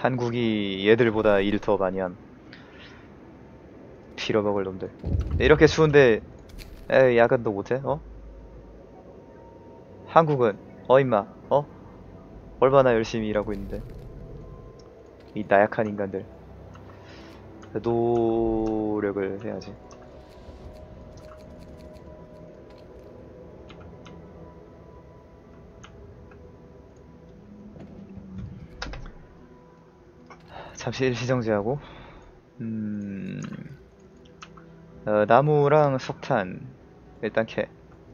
한국이 얘들보다 일 더 많이 함. 빌어먹을 놈들. 이렇게 추운데 야근도 못해? 어? 한국은 임마 얼마나 열심히 일하고 있는데 이 나약한 인간들 노력을 해야지. 잠시 일시정지하고 나무랑 석탄 일단 캐.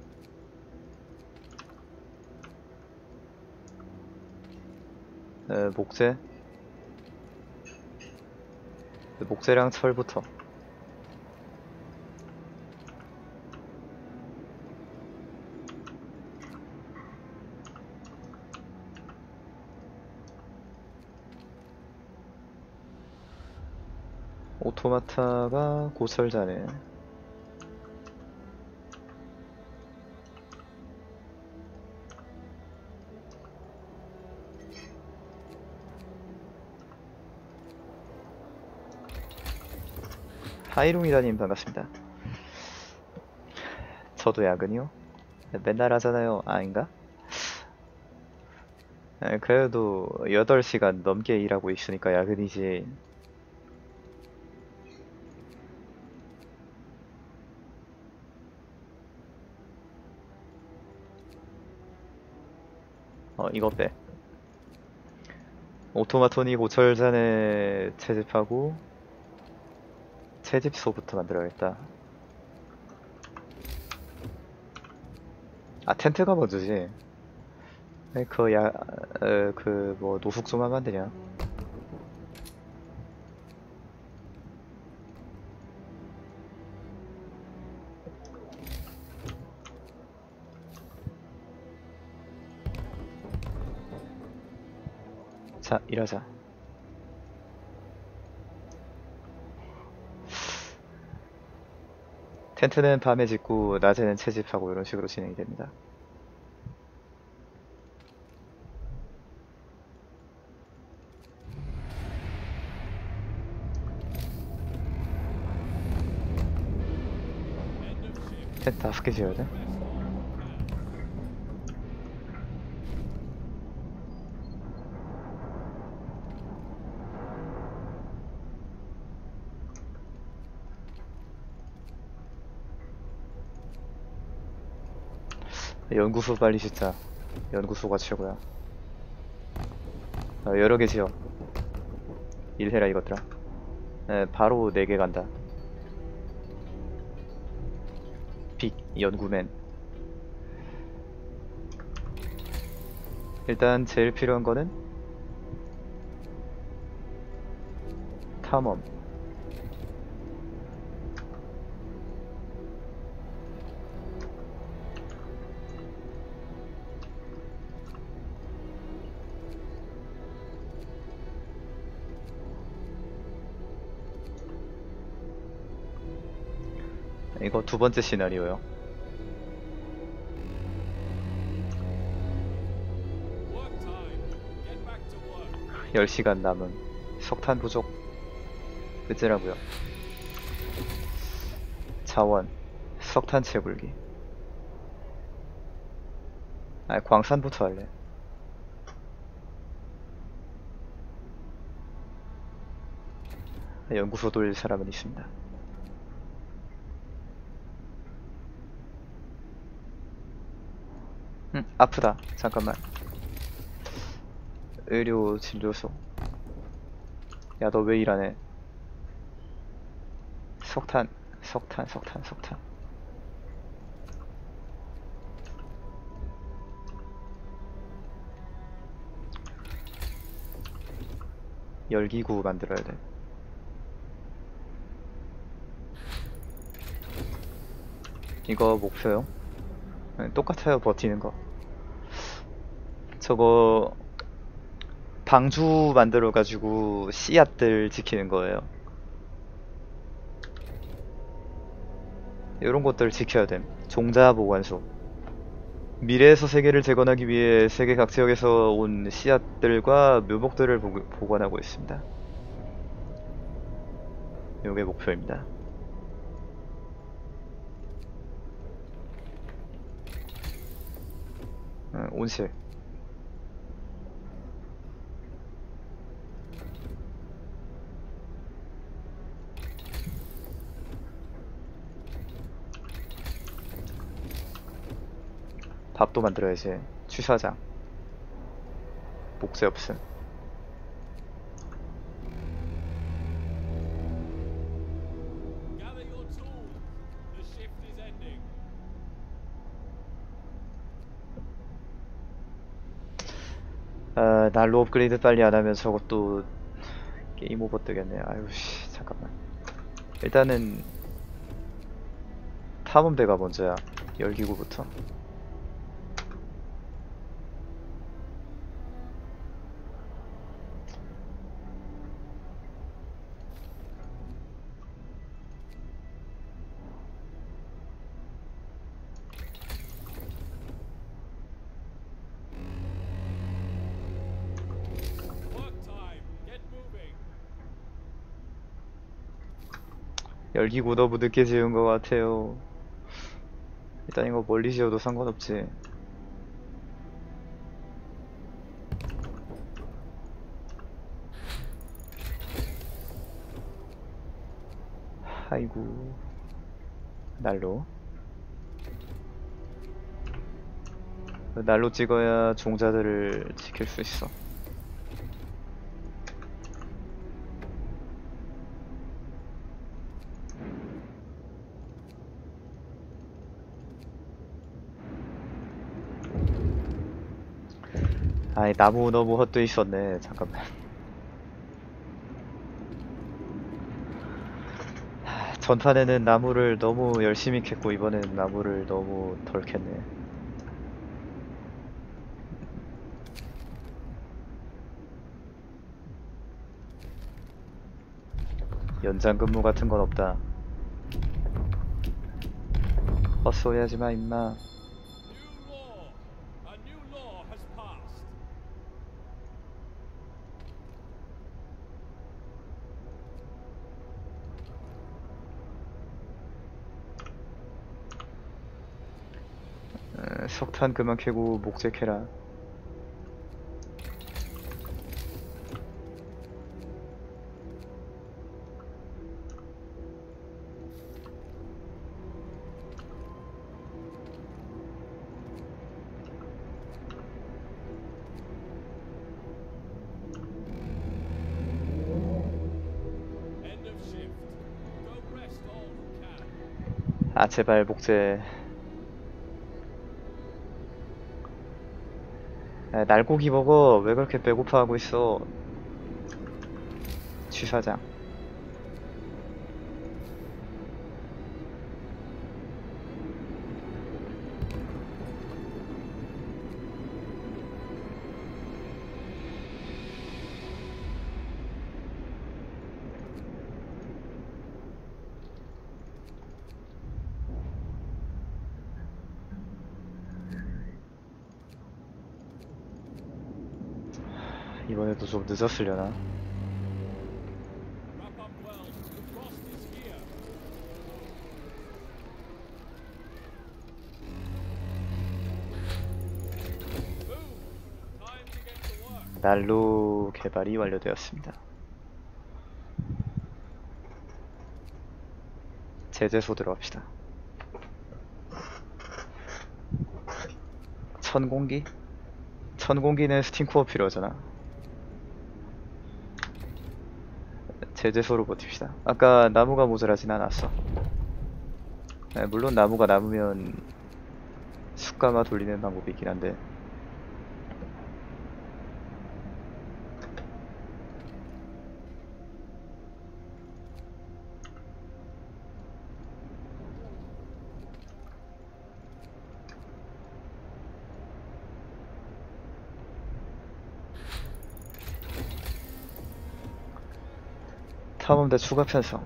목재. 목재랑 철부터. 오토마타가 고철자네. 하이룽이다님 반갑습니다. 저도 야근이요? 맨날 하잖아요. 아닌가? 그래도 8시간 넘게 일하고 있으니까 야근이지. 이거 빼. 오토마토니 고철잔에 채집하고 채집소부터 만들어야겠다. 텐트가 먼저지. 뭐 노숙 좀 하면 안 되냐? 자, 일하자. 텐트는 밤에 짓고 낮에는 채집하고 이런 식으로 진행이 됩니다. 텐트 5개 지어야 돼? 연구소 빨리 짓자. 연구소가 최고야. 여러 개 지어. 일해라 이것들아. 바로 4개 간다. 빅 연구맨. 일단 제일 필요한 거는 탐험. 이거 2번째 시나리오요. Work time. Get back to work. 10시간 남은. 석탄 부족. 으째라고요. 자원. 석탄 채굴기. 광산부터 할래. 연구소 돌릴 사람은 있습니다. 아프다. 잠깐만. 의료 진료소. 야, 너 왜 일하네? 석탄. 열기구 만들어야 돼. 이거 목표요? 똑같아요, 버티는 거. 저거 방주 만들어 가지고 씨앗들 지키는 거예요. 이런 것들 지켜야 됨. 종자 보관소. 미래에서 세계를 재건하기 위해 세계 각 지역에서 온 씨앗들과 묘목들을 보관하고 있습니다. 요게 목표입니다. 온실. 밥도 만들어야지. 취사장. 목재 없음. Gather your tools. The shift is ending. 아, 난로 업그레이드 빨리 안 하면 저것도 게임 오버 뜨겠네. 아유, 씨, 잠깐만. 일단은 탐험대가 먼저야. 열기구부터. Work time. Get moving. 열기구 너무 늦게 지은 것 같아요. 일단 이거 멀리 지어도 상관없지. 아이고. 난로. 난로 찍어야 종자들을 지킬 수 있어. 아이, 나무 너무 헛돼 있었네. 잠깐만. 전판에는 나무를 너무 열심히 캤고 이번엔 나무를 너무 덜 캤네. 연장 근무 같은 건 없다. 헛소리 하지 마, 임마. New law. A new law has passed. 석탄 그만 캐고 목재 캐라. End of shift. Go rest all who can. 아, 제발 목재. 아, 날고기 먹어. 왜 그렇게 배고파하고 있어? 취사장. 이번에도 좀 늦었으려나? Wrap up well. The frost is here. Boom. Time to get to work. 난로 개발이 완료되었습니다. 제재소 들어갑시다. 천공기? 천공기는 스팀코어 필요하잖아. 제재소로 버팁시다. 아까 나무가 모자라진 않았어. 네, 물론 나무가 남으면 숯가마 돌리는 방법이 있긴 한데. 탐험대 추가 편성.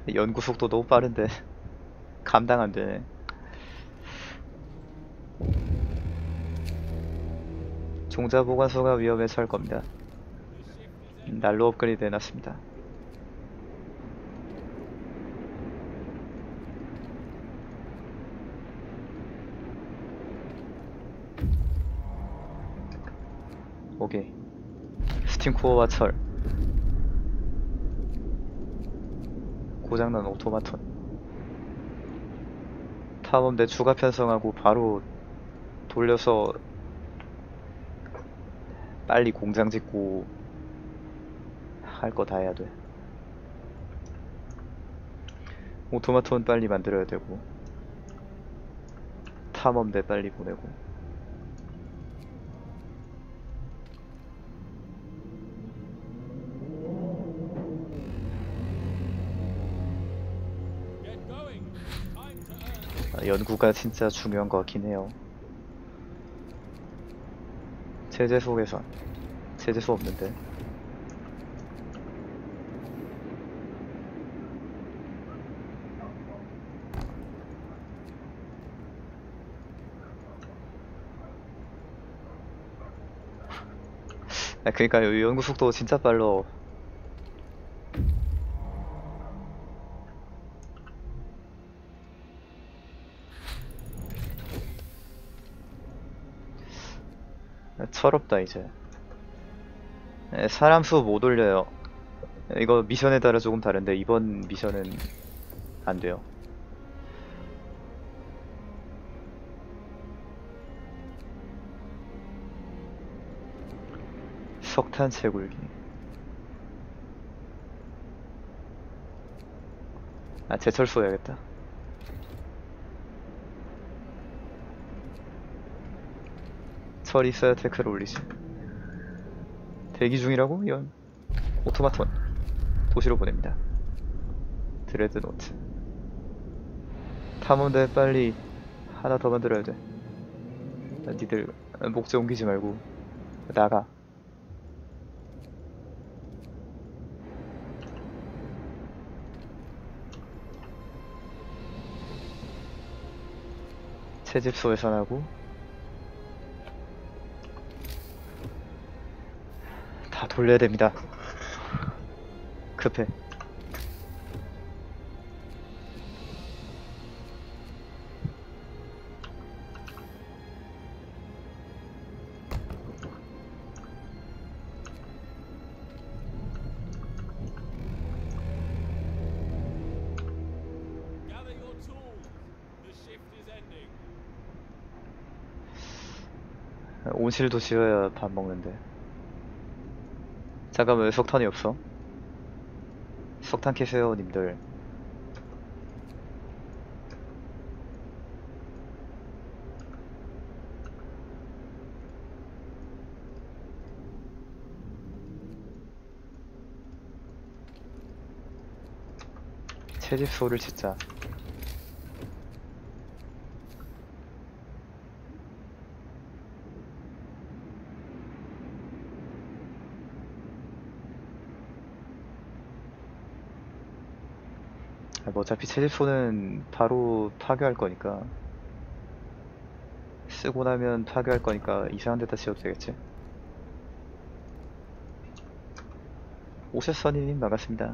연구 속도 너무 빠른데 감당 안 되네. 종자 보관소가 위험에 처할 겁니다. 날로 업그레이드 해놨습니다. 오케이. 스팀코어와 철. 고장난 오토마톤. 탐험대 추가 편성하고 바로 돌려서 빨리 공장 짓고 할 거 다 해야 돼. 오토마톤 빨리 만들어야 되고 탐험대 빨리 보내고. Get going. Time to earn. 연구가 진짜 중요한 것 같긴 해요. 제재소 개선. 제재소 없는데. 그니까 요 연구 속도 진짜 빨라. 철없다 이제. 사람 수 못 올려요. 이거 미션에 따라 조금 다른데 이번 미션은 안 돼요. 석탄 채굴기. 제철소 해야겠다. 철 있어야 테크를 올리지. 대기 중이라고? 이런. 오토마톤 도시로 보냅니다. 드레드노트. 탐험대 빨리 하나 더 만들어야 돼. 니들 목재 옮기지 말고 나가. 채집소 해산하고 다 돌려야 됩니다. 급해. Gather your tools. The shift is ending. 온실도 지어야 밥 먹는데. 잠깐만, 왜 석탄이 없어? 석탄 캐세요 님들. 채집소를 짓자. 뭐 어차피 채집소는 바로 파괴할 거니까, 쓰고 나면 파괴할 거니까 이상한 데다 지어도 되겠지. 오세선이님 반갑습니다.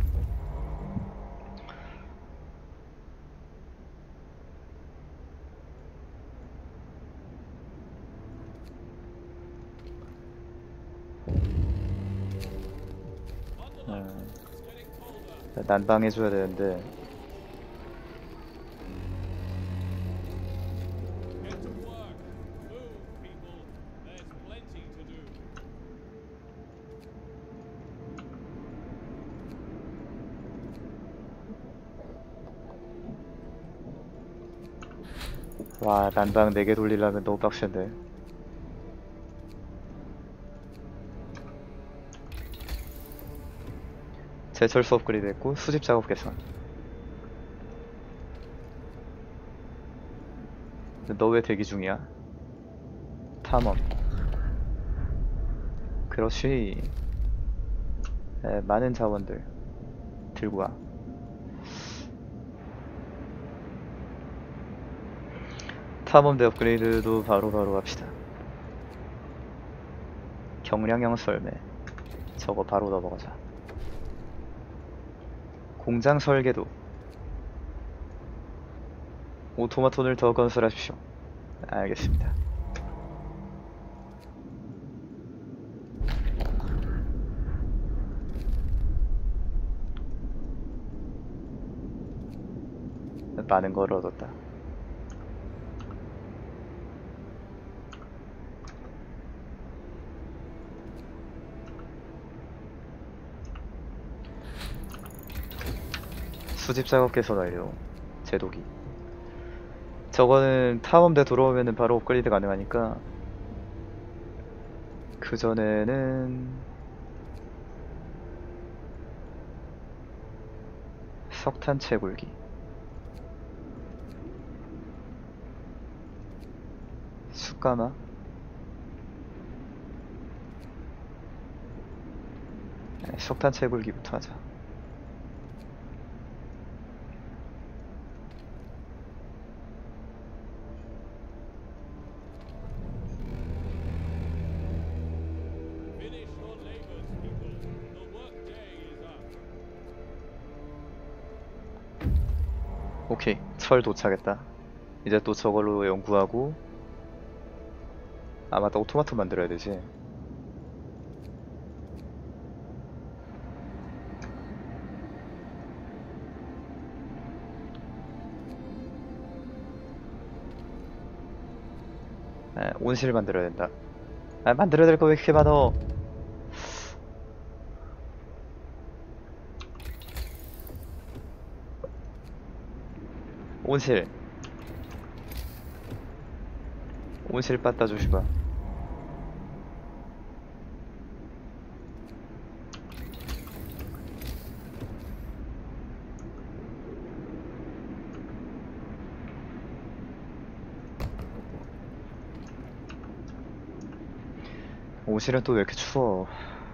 난방해줘야 되는데. Get to work. Move, people. There's plenty to do. 와, 난방 4개 돌리려면 너무 빡센데. 제철소 업그레이드 했고 수집 작업 개선. 너 왜 대기 중이야? 탐험. 그렇지. 많은 자원들 들고 와. 탐험대 업그레이드도 바로바로 합시다. 경량형 썰매 저거 바로 넘어가자. 공장 설계도 오토마톤을 더 건설하십시오. 알겠습니다. 많은 걸 얻었다. 수집 작업 개선 완료. 제도기. 저거는 탐험대 돌아오면은 바로 업그레이드 가능하니까 그 전에는 석탄 채굴기. 숯가마. 네, 석탄 채굴기부터 하자. Finish your labors, people. The workday is up. 오케이, 철 도착했다. 이제 또 저걸로 연구하고 아 맞다, 오토마토 만들어야 되지. 아, 온실 만들어야 된다. 아 만들어야 될 거 왜 이렇게 많어. 온실 온실 빠따 주시봐. 온실은 또 왜 이렇게 추워.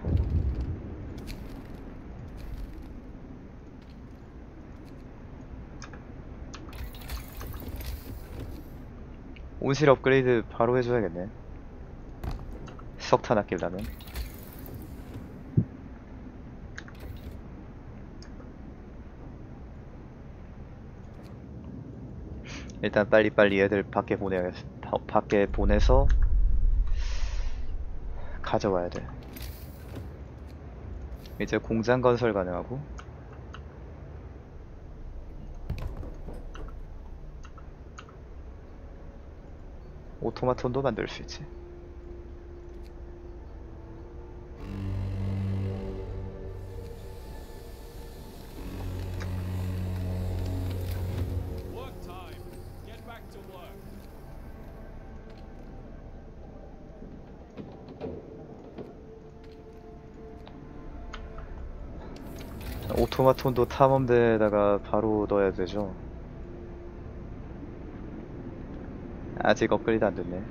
온실 업그레이드 바로 해줘야겠네. 석탄 아끼려면. 일단 빨리빨리 애들 밖에 보내야겠어. 밖에 보내서 가져와야 돼. 이제 공장 건설 가능하고 오토마톤도 만들 수 있지. Work time. Get back to work. 오토마톤도 탐험대에다가 바로 넣어야 되죠. 아직 업그레이드 안 됐네.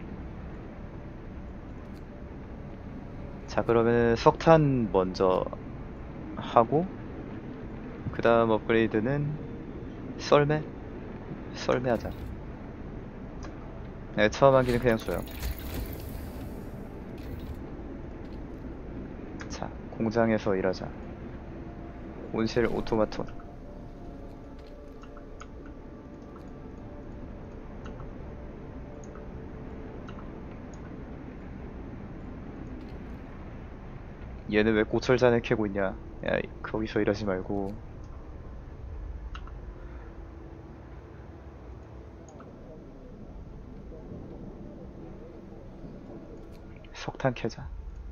자, 그러면 석탄 먼저 하고 그 다음 업그레이드는 썰매? 썰매 하자. 네, 처음 하기는 그냥 줘요. 자, 공장에서 일하자. 온실 오토마톤. 얘는 왜 고철잔을 캐고 있냐. 야, 거기서 일하지 말고 석탄 캐자.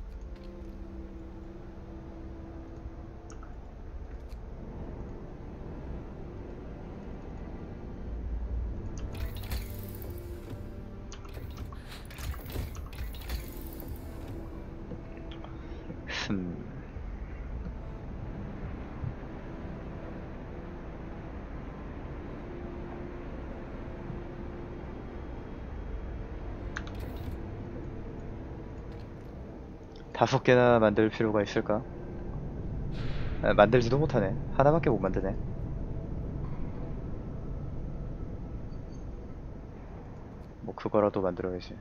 다섯 개나 만들 필요가 있을까? 아, 만들지도 못하네. 하나밖에 못 만드네. 뭐 그거라도 만들어야지.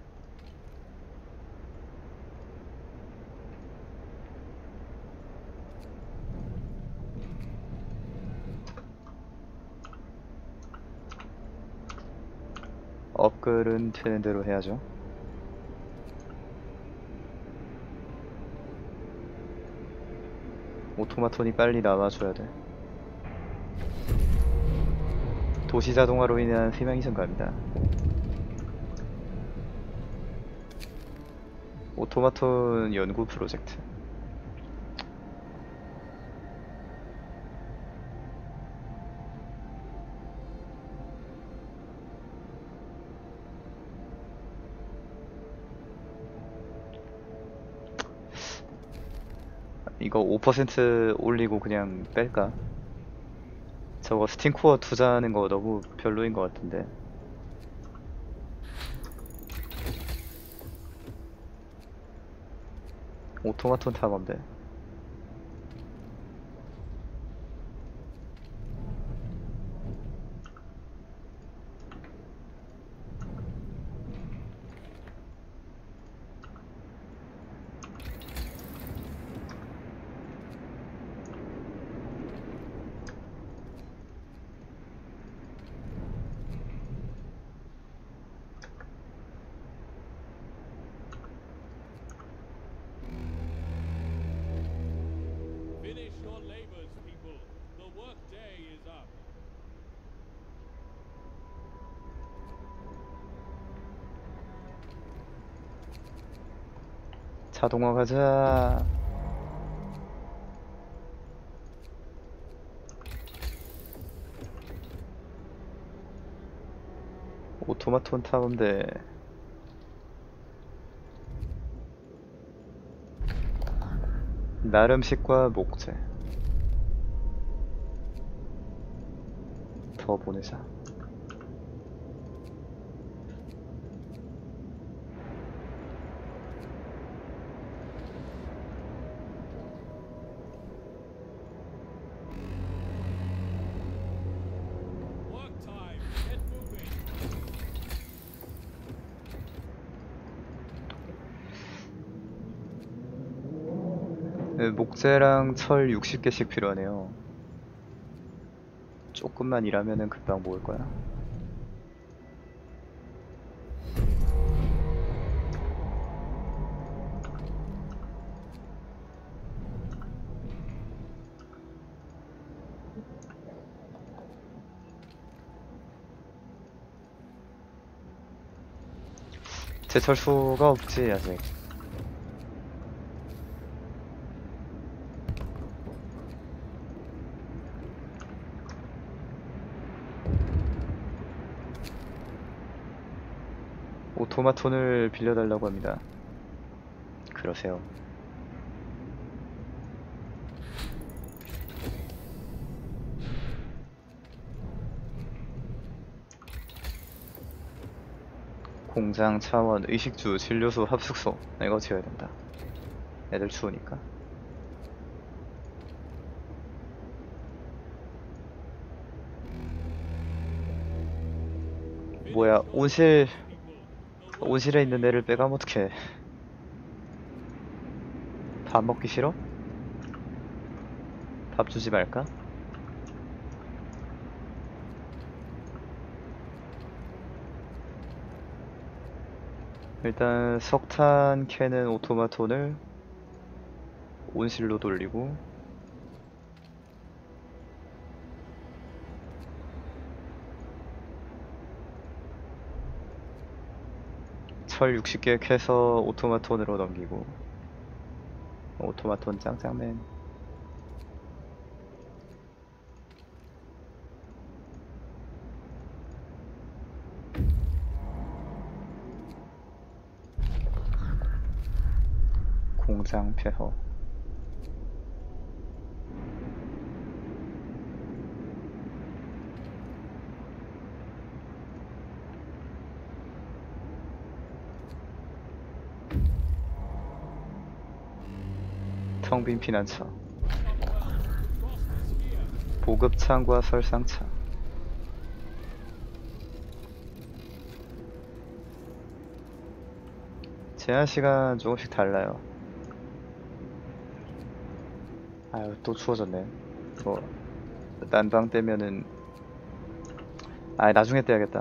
업글은 되는 대로 해야죠. 오토마톤이 빨리 나와줘야 돼. 도시 자동화로 인한 세명이 증가합니다. 오토마톤 연구 프로젝트. 이거 5% 올리고 그냥 뺄까? 저거 스팀코어 투자하는 거 너무 별로인 것 같은데. 오토마톤 탐험대. Finish your labors, people. The work day is up. 자동화 가자. 오토마톤 탐험대. 나름식과 목재 더 보내자. Work time. Get moving. 네, 목재랑 철 60개씩 필요하네요. 조금만 일하면은 금방 모을 거야. 제철소가 없지 아직. 오토마톤을 빌려달라고 합니다. 그러세요. 공장, 차원, 의식주, 진료소, 합숙소. 이거 지어야 된다. 애들 추우니까. 뭐야, 온실에 있는 애를 빼가면 어떡해. 밥 먹기 싫어? 밥 주지 말까? 일단 석탄 캐는 오토마톤을 온실로 돌리고, 철 60개 캐서 오토마톤으로 넘기고. 오토마톤 짱짱맨. 공장 폐허. 텅 빈 피난처. 보급창과 설상차. 제한 시간 조금씩 달라요. 아유, 또 추워졌네. 이거 난방 떼면은 나중에 떼야겠다.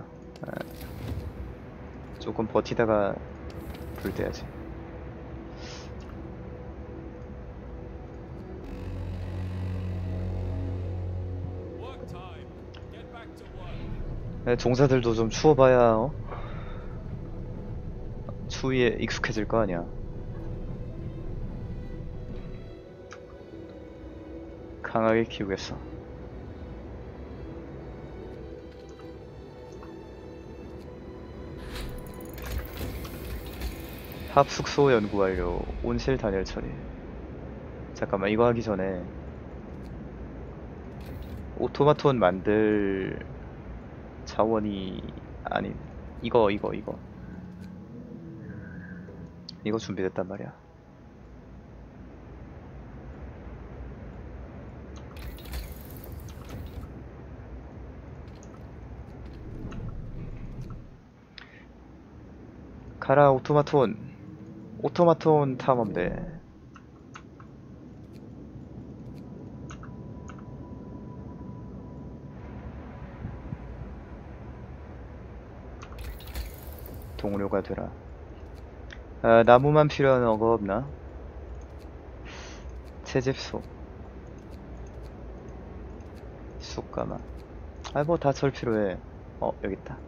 조금 버티다가 불 떼야지. Work time. Get back to work. 네, 종사들도 좀 추워봐야 추위에 익숙해질 거 아니야. 강하게 키우겠어. 합숙소 연구 완료. 온실 단열 처리. 잠깐만, 이거 하기 전에 오토마톤 만들 자원이 아닌 이거 준비됐단 말이야. 가라 오토마톤 탐험대. 동료가 되라. 나무만 필요한 어거 없나? 채집소. 쑥가마. 뭐 다 철 필요해. 여기 있다.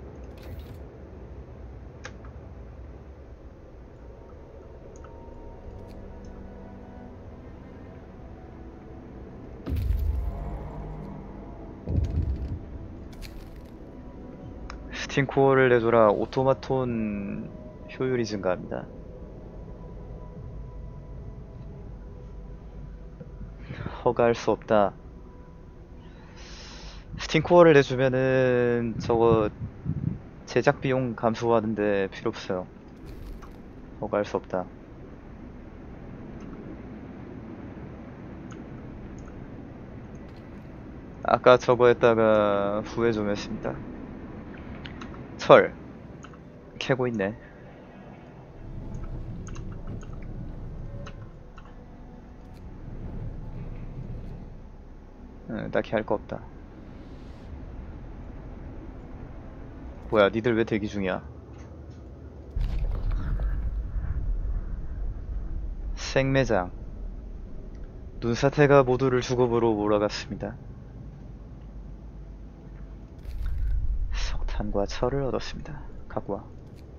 스팅코어를 내줘라. 오토마톤 효율이 증가합니다. 허가할 수 없다. 스팅코어를 내주면은 저거 제작 비용 감소하는데 필요 없어요. 허가할 수 없다. 아까 저거 했다가 후회 좀 했습니다. 철 캐고 있네. 딱히 할 거 없다. 뭐야, 니들 왜 대기 중이야? 생매장. 눈사태가 모두를 주검으로 몰아갔습니다. 석탄과 철을 얻었습니다. 갖고 와.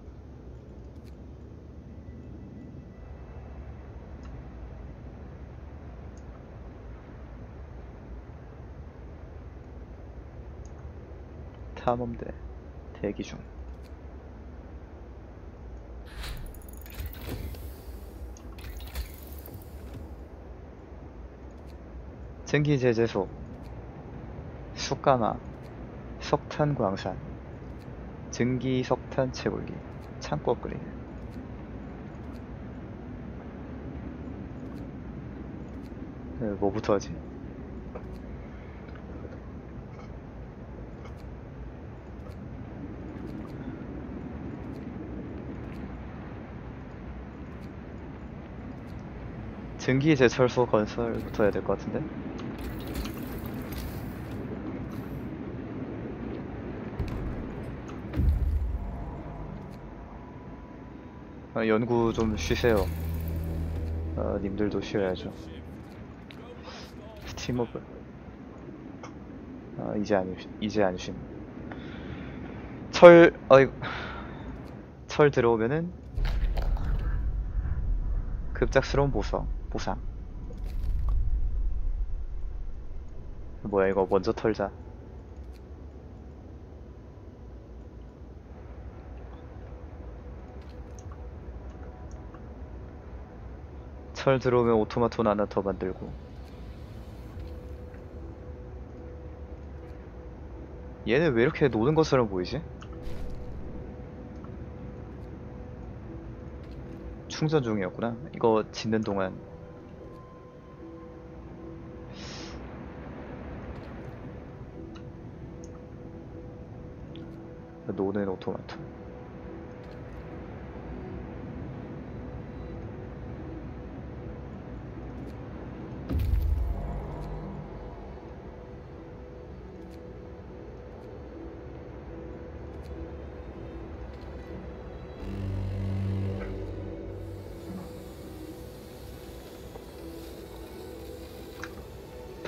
탐험대 대기 중. 증기제재소, 숯가마, 석탄광산, 증기석탄 채굴기, 창고 업그레이드. 뭐부터 하지? 증기제철소 건설부터 해야 될 것 같은데? 연구 좀 쉬세요. 님들도 쉬어야죠. 스팀업을 이제 안 쉼. 철 들어오면은 급작스러운 보상. 뭐야, 이거 먼저 털자. 철 들어오면 오토마톤 하나 더 만들고. 얘는 왜 이렇게 노는 것처럼 보이지? 충전 중이었구나. 이거 짓는 동안. 노는 오토마톤.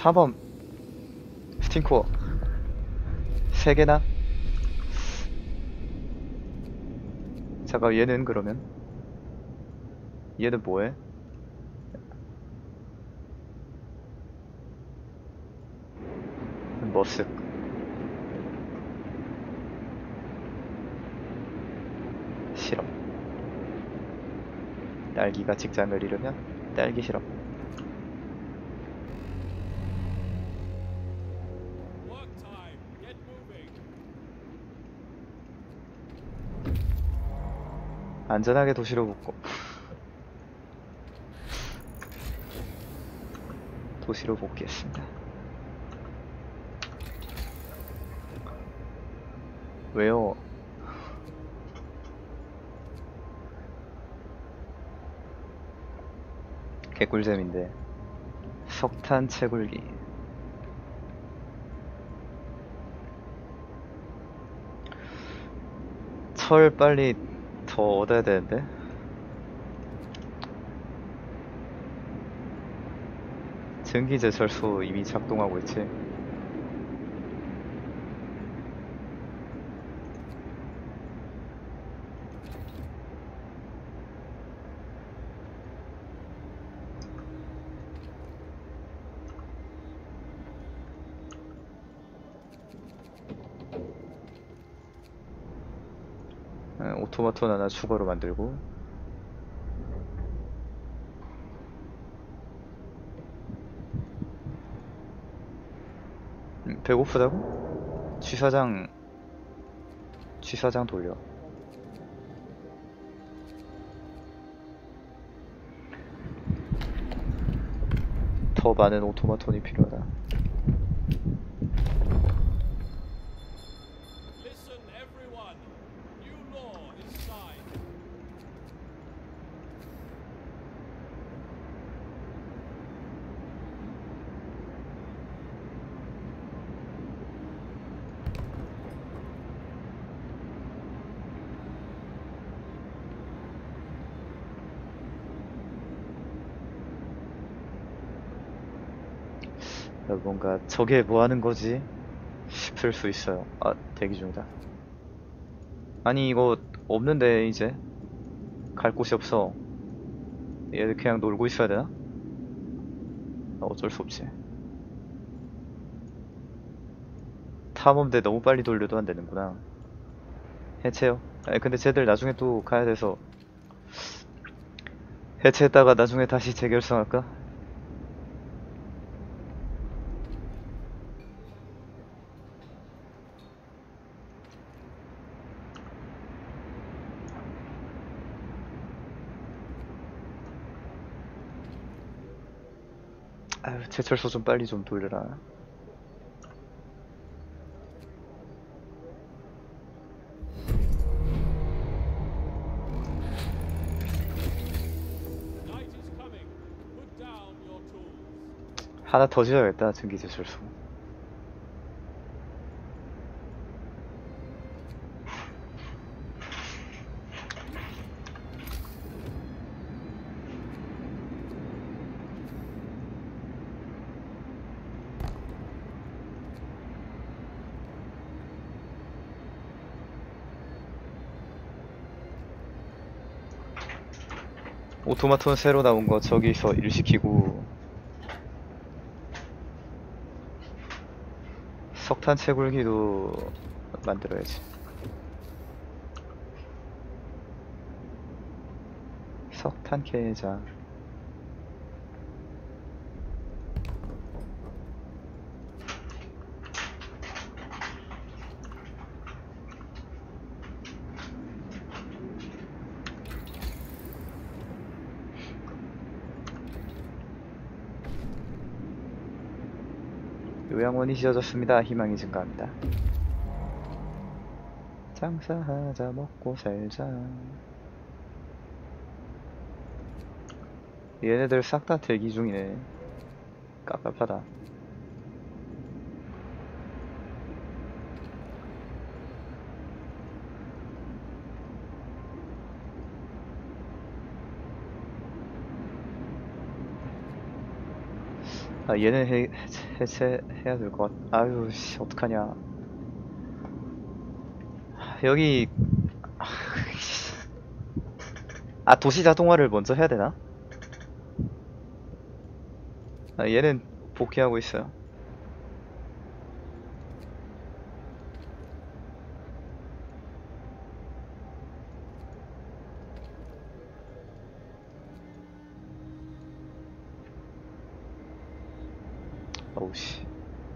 탐험 스팅코어 3개나? 잠깐 얘는 그러면 얘는 뭐해? 머쓱 실험 딸기가 직장을 잃으면 딸기 실험 Work time. Get moving. 안전하게 도시로 복구 도시로 복귀했습니다. 왜요? 개꿀잼인데 석탄 채굴기 철 빨리 더 얻어야 되는데 전기제철소 이미 작동하고 있지. 오토마토는 하나 추가로 만들고 배고프다고? 취사장 돌려. 더 많은 오토마톤이 필요하다. Listen, everyone. New law is signed. 뭔가 저게 뭐 하는 거지? 싶을 수 있어요. 아, 대기 중이다. 아니, 이거 없는데, 이제. 갈 곳이 없어. 얘들 그냥 놀고 있어야 되나? 어쩔 수 없지. 탐험대 너무 빨리 돌려도 안 되는구나. 해체요. 아니, 근데 쟤들 나중에 또 가야 돼서. 해체했다가 나중에 다시 재결성할까? 아유, 제철소 좀 빨리 좀 돌려라. Night is coming. Put down your tools. 하나 더 지어야겠다, 전기 제철소. 오토마톤 새로 나온 거 저기서 일 시키고 석탄 채굴기도 만들어야지. 석탄 캐자. 요양원이 지어졌습니다. 희망이 증가합니다. 장사하자 먹고 살자. 얘네들 싹 다 대기 중이네. 깝깝하다. 아 얘는 해체해야 될 것 같. 아유 씨 어떡하냐. 여기 아 도시 자동화를 먼저 해야 되나? 아 얘는 복귀하고 있어요. 어우 씨.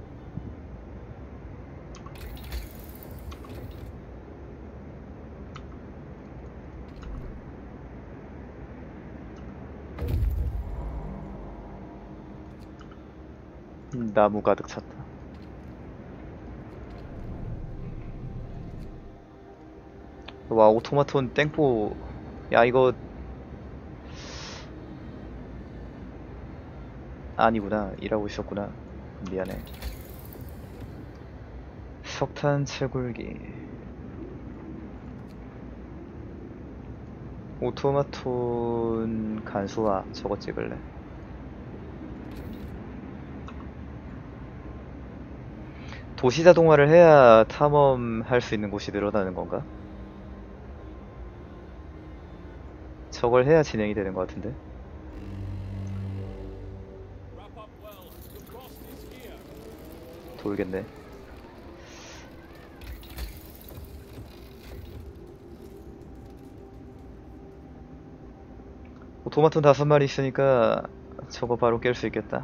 나무 가득 찼다. 와 오토마톤 땡포. 야 이거 아니구나. 일하고 있었구나. 미안해. 석탄 채굴기. 오토마톤 간소화 저거 찍을래. 도시 자동화를 해야 탐험할 수 있는 곳이 늘어나는 건가? 저걸 해야 진행이 되는 것 같은데. Wrap up well. The frost is here. 돌겠네. 오토마톤 5마리 있으니까 저거 바로 깰 수 있겠다.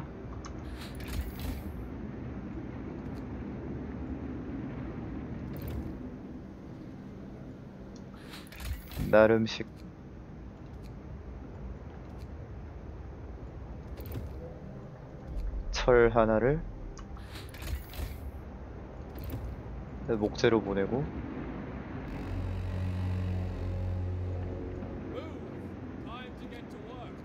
나름식. 철 하나를 목재로 보내고. Move. Time to get to work.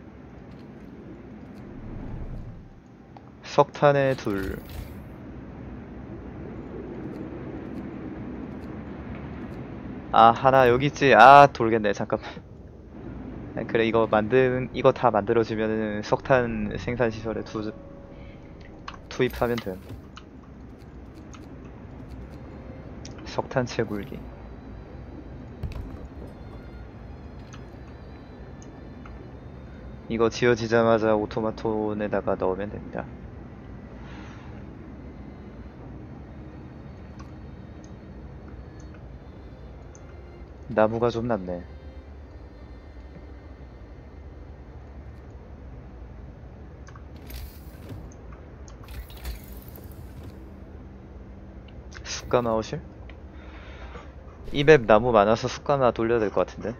석탄에 둘. 아 하나 여기 있지. 아 돌겠네. 잠깐만. 아, 그래 이거 다 만들어지면은 석탄 생산 시설에 투입하면 돼. 석탄 채굴기. 이거 지어지자마자 오토마톤에다가 넣으면 됩니다. 나무가 좀 남네. 숯가마 오실? 이 맵 나무 많아서 숯가마 돌려야 될 것 같은데.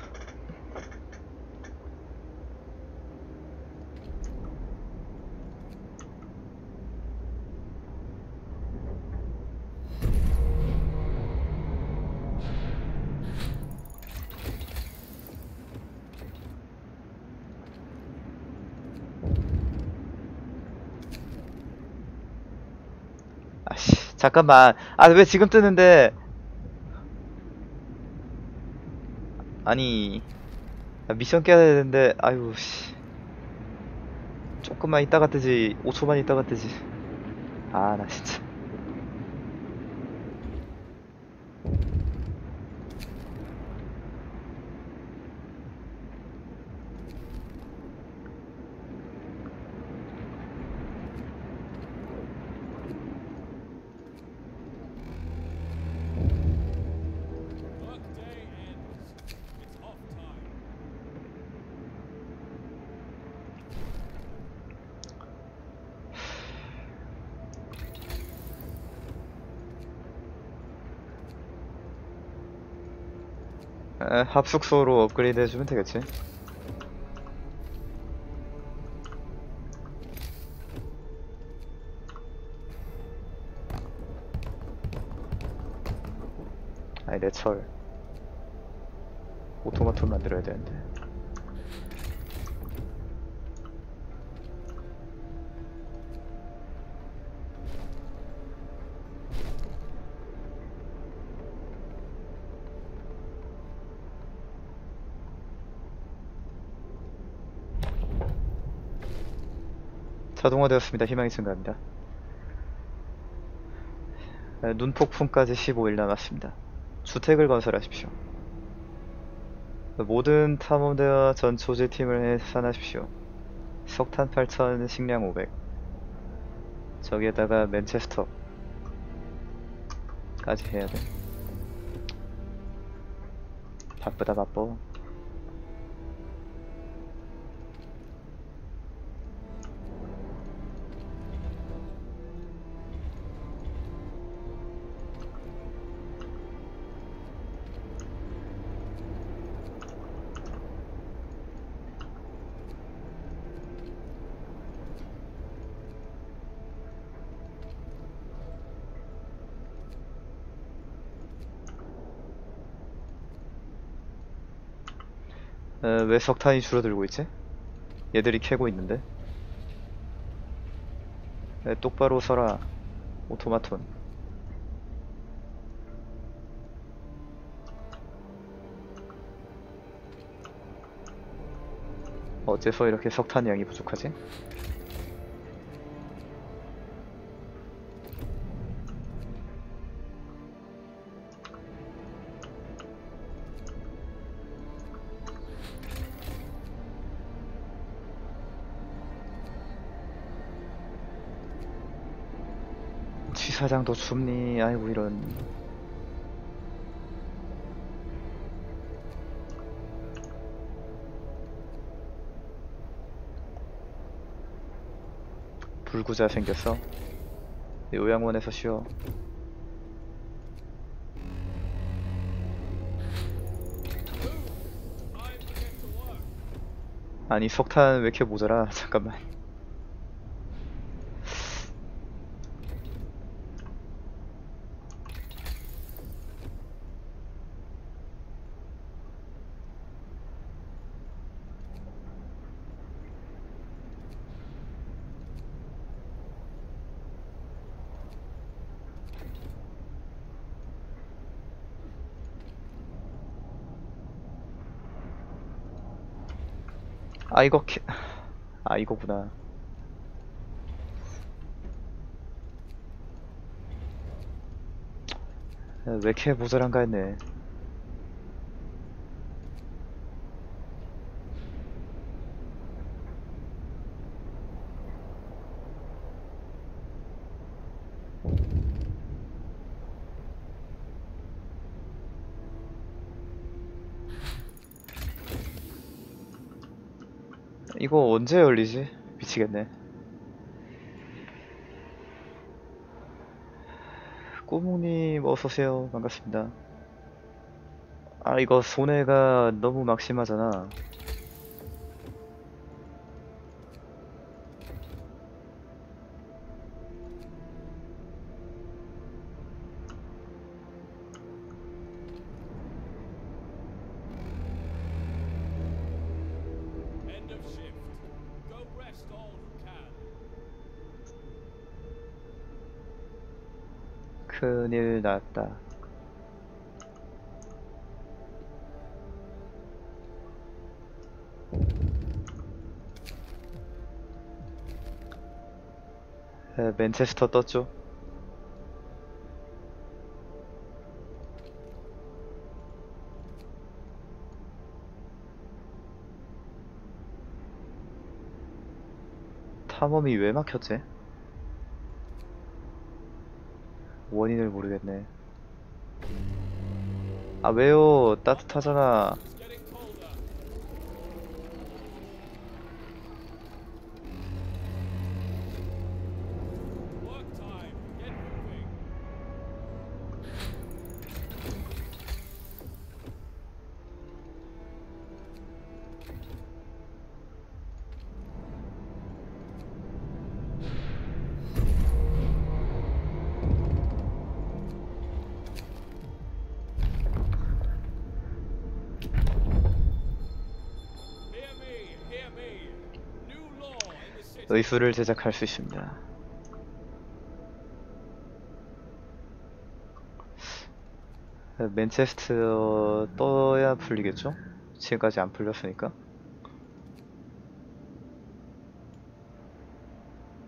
아씨 잠깐만. 아 왜 지금 뜨는데. 아니 미션 깨야 되는데. 아유 씨 조금만 있다가 뜨지. 5초만 있다가 뜨지. 아 나 진짜. Work day ends. It's off time. 합숙소로 업그레이드 해주면 되겠지. 아니 내 철 오토마톤 만들어야 되는데. 자동화되었습니다. 희망이 증가합니다. 눈폭풍까지 15일 남았습니다. 주택을 건설하십시오. 모든 탐험대와 전 조제팀을 해산하십시오. 석탄 8,000, 식량 500. 저기에다가 맨체스터까지 해야 돼. 바쁘다 바빠. 왜 석탄이 줄어들고 있지? 얘들이 캐고 있는데. 똑바로 서라 오토마톤. 어째서 이렇게 석탄 양이 부족하지? 취사장도 춥니? 아이고 이런. 불구자 생겼어. 요양원에서 쉬어. Time to get to work. 아니 석탄 왜 이렇게 모자라? 잠깐만. 아 이거 아 이거구나. 왜 이렇게 모자란가 했네. 이거 언제 열리지? 미치겠네. 꾸묵님 어서오세요. 반갑습니다. 아 이거 손해가 너무 막심하잖아. End of shift. Go rest all who can. 큰일 났다. 맨체스터 떴죠? 탐험이 왜 막혔지? 원인을 모르겠네. 아 왜요? 따뜻하잖아. It's getting colder. Work time. Get moving. Hear me, hear me. New law in the city. 의수를 제작할 수 있습니다. 맨체스터 떠야 풀리겠죠? 지금까지 안 풀렸으니까.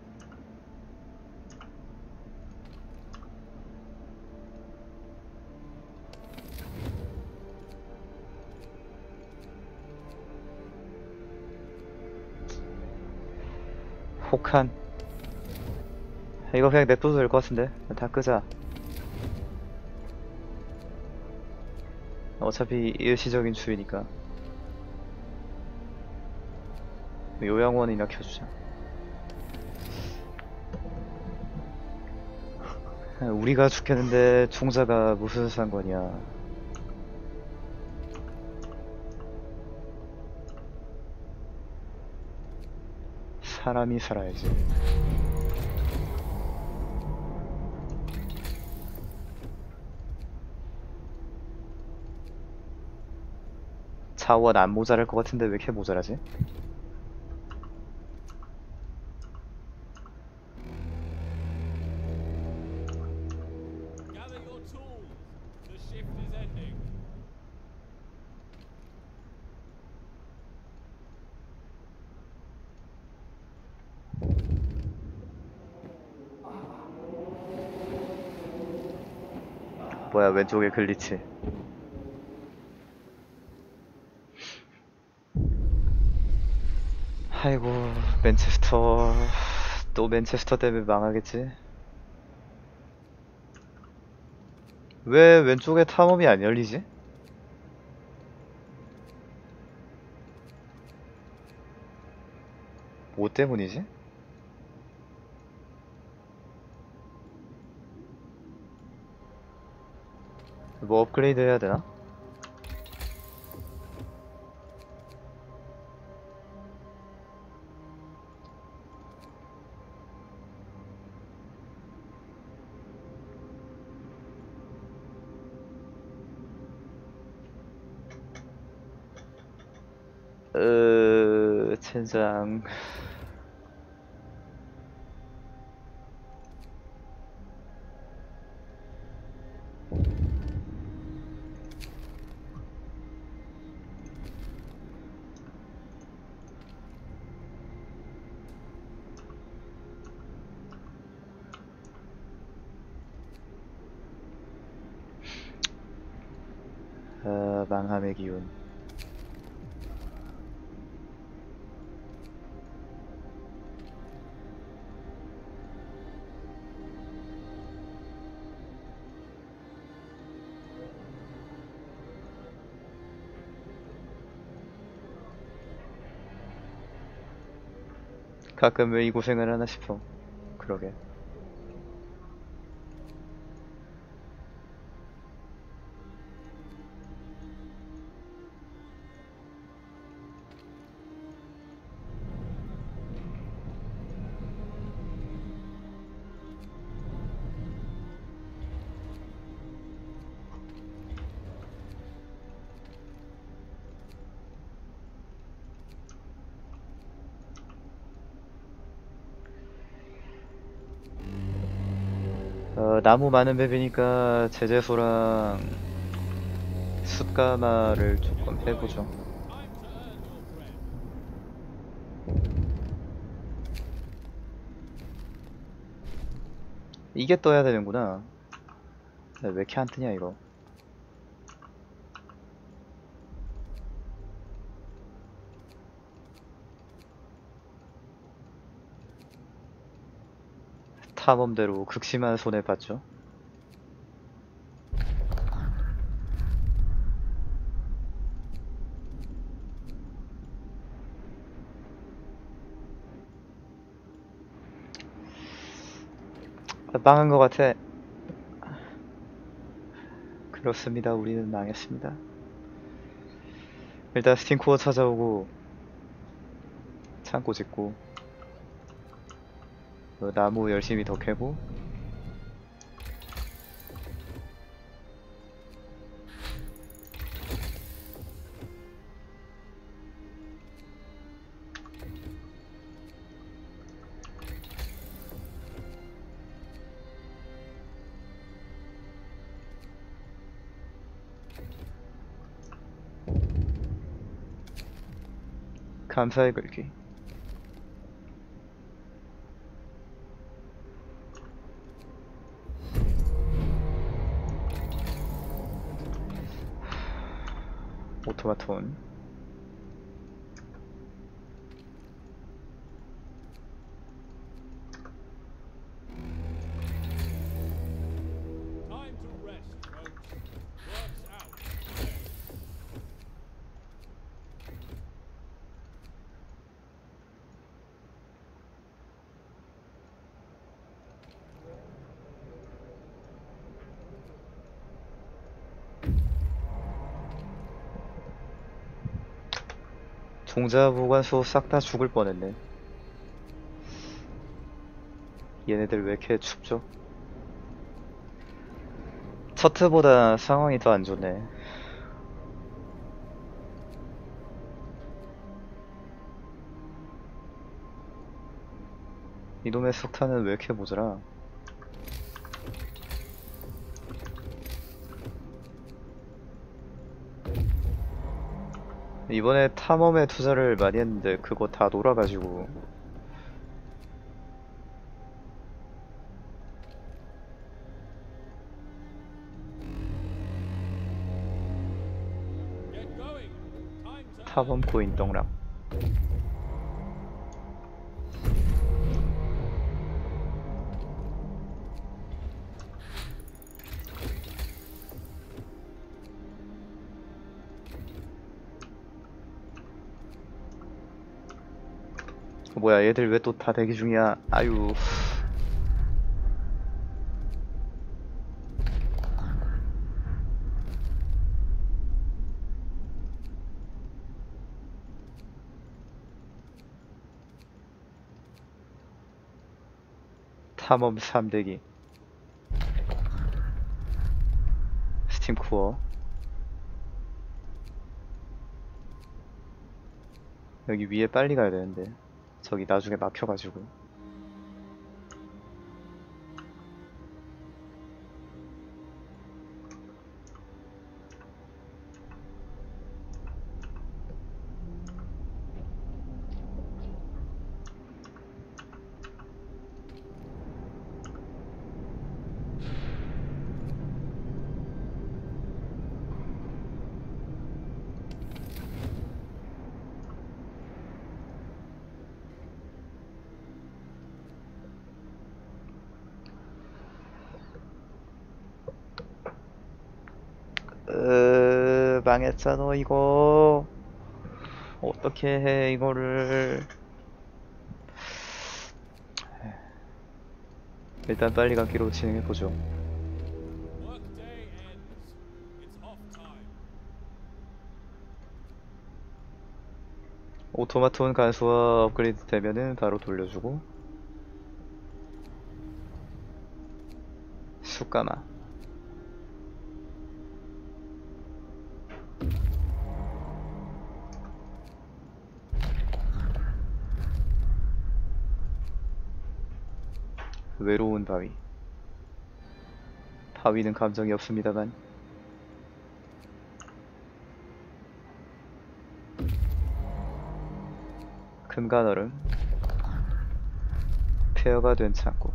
폭한. 이거 그냥 냅둬도 될 것 같은데. 다 끄자. 어차피 일시적인 추위니까. 요양원이나 켜주자. 우리가 죽겠는데 총자가 무슨 상관이야. 사람이 살아야지. 자원 안 모자랄 것 같은데 왜 이렇게 모자라지? Gather your tools. The shift is ending. 뭐야, 왼쪽에 글리치. 아이고, 맨체스터. 또 맨체스터 때문에 망하겠지? 왜 왼쪽에 탐험이 안 열리지? 뭐 때문이지? 뭐 업그레이드 해야 되나? 젠장. 망함의 기운. 가끔 왜 이 고생을 하나 싶어. 그러게. 나무 많은 맵이니까 제재소랑 숯가마를 조금 해보죠. Time to earn your bread. 이게 떠야 되는구나. 왜 이렇게 안 뜨냐 이거. 탐험대로 극심한 손해 봤죠. 망한 것 같아. 그렇습니다. 우리는 망했습니다. 일단 스팅코어 찾아오고 창고 짓고 나무 열심히 더 캐고 감사의 글귀. 오토마톤. 종자 보관소 싹 다 죽을 뻔했네. 얘네들 왜 이렇게 춥죠? 첫 트보다 상황이 더 안 좋네. 이놈의 석탄은 왜 이렇게 모자라? 이번에 탐험에 투자를 많이 했는데 그거 다 놀아가지고 Get going. Time's up. 탐험 코인 떡락. 뭐야 얘들 왜 또 다 대기 중이야? 아유. 탐험 3대기 스팀 코어. 여기 위에 빨리 가야 되는데 저기 나중에 막혀가지고. 망했잖아 이거. 어떻게 해 이거를. 일단 빨리 가기로 진행해보죠. Workday ends. It's off time. 오토마톤 간수화 업그레이드 되면은 바로 돌려주고. 숯가마. 외로운 바위. 바위는 감정이 없습니다만. 금간얼음. 폐허가 된 창고.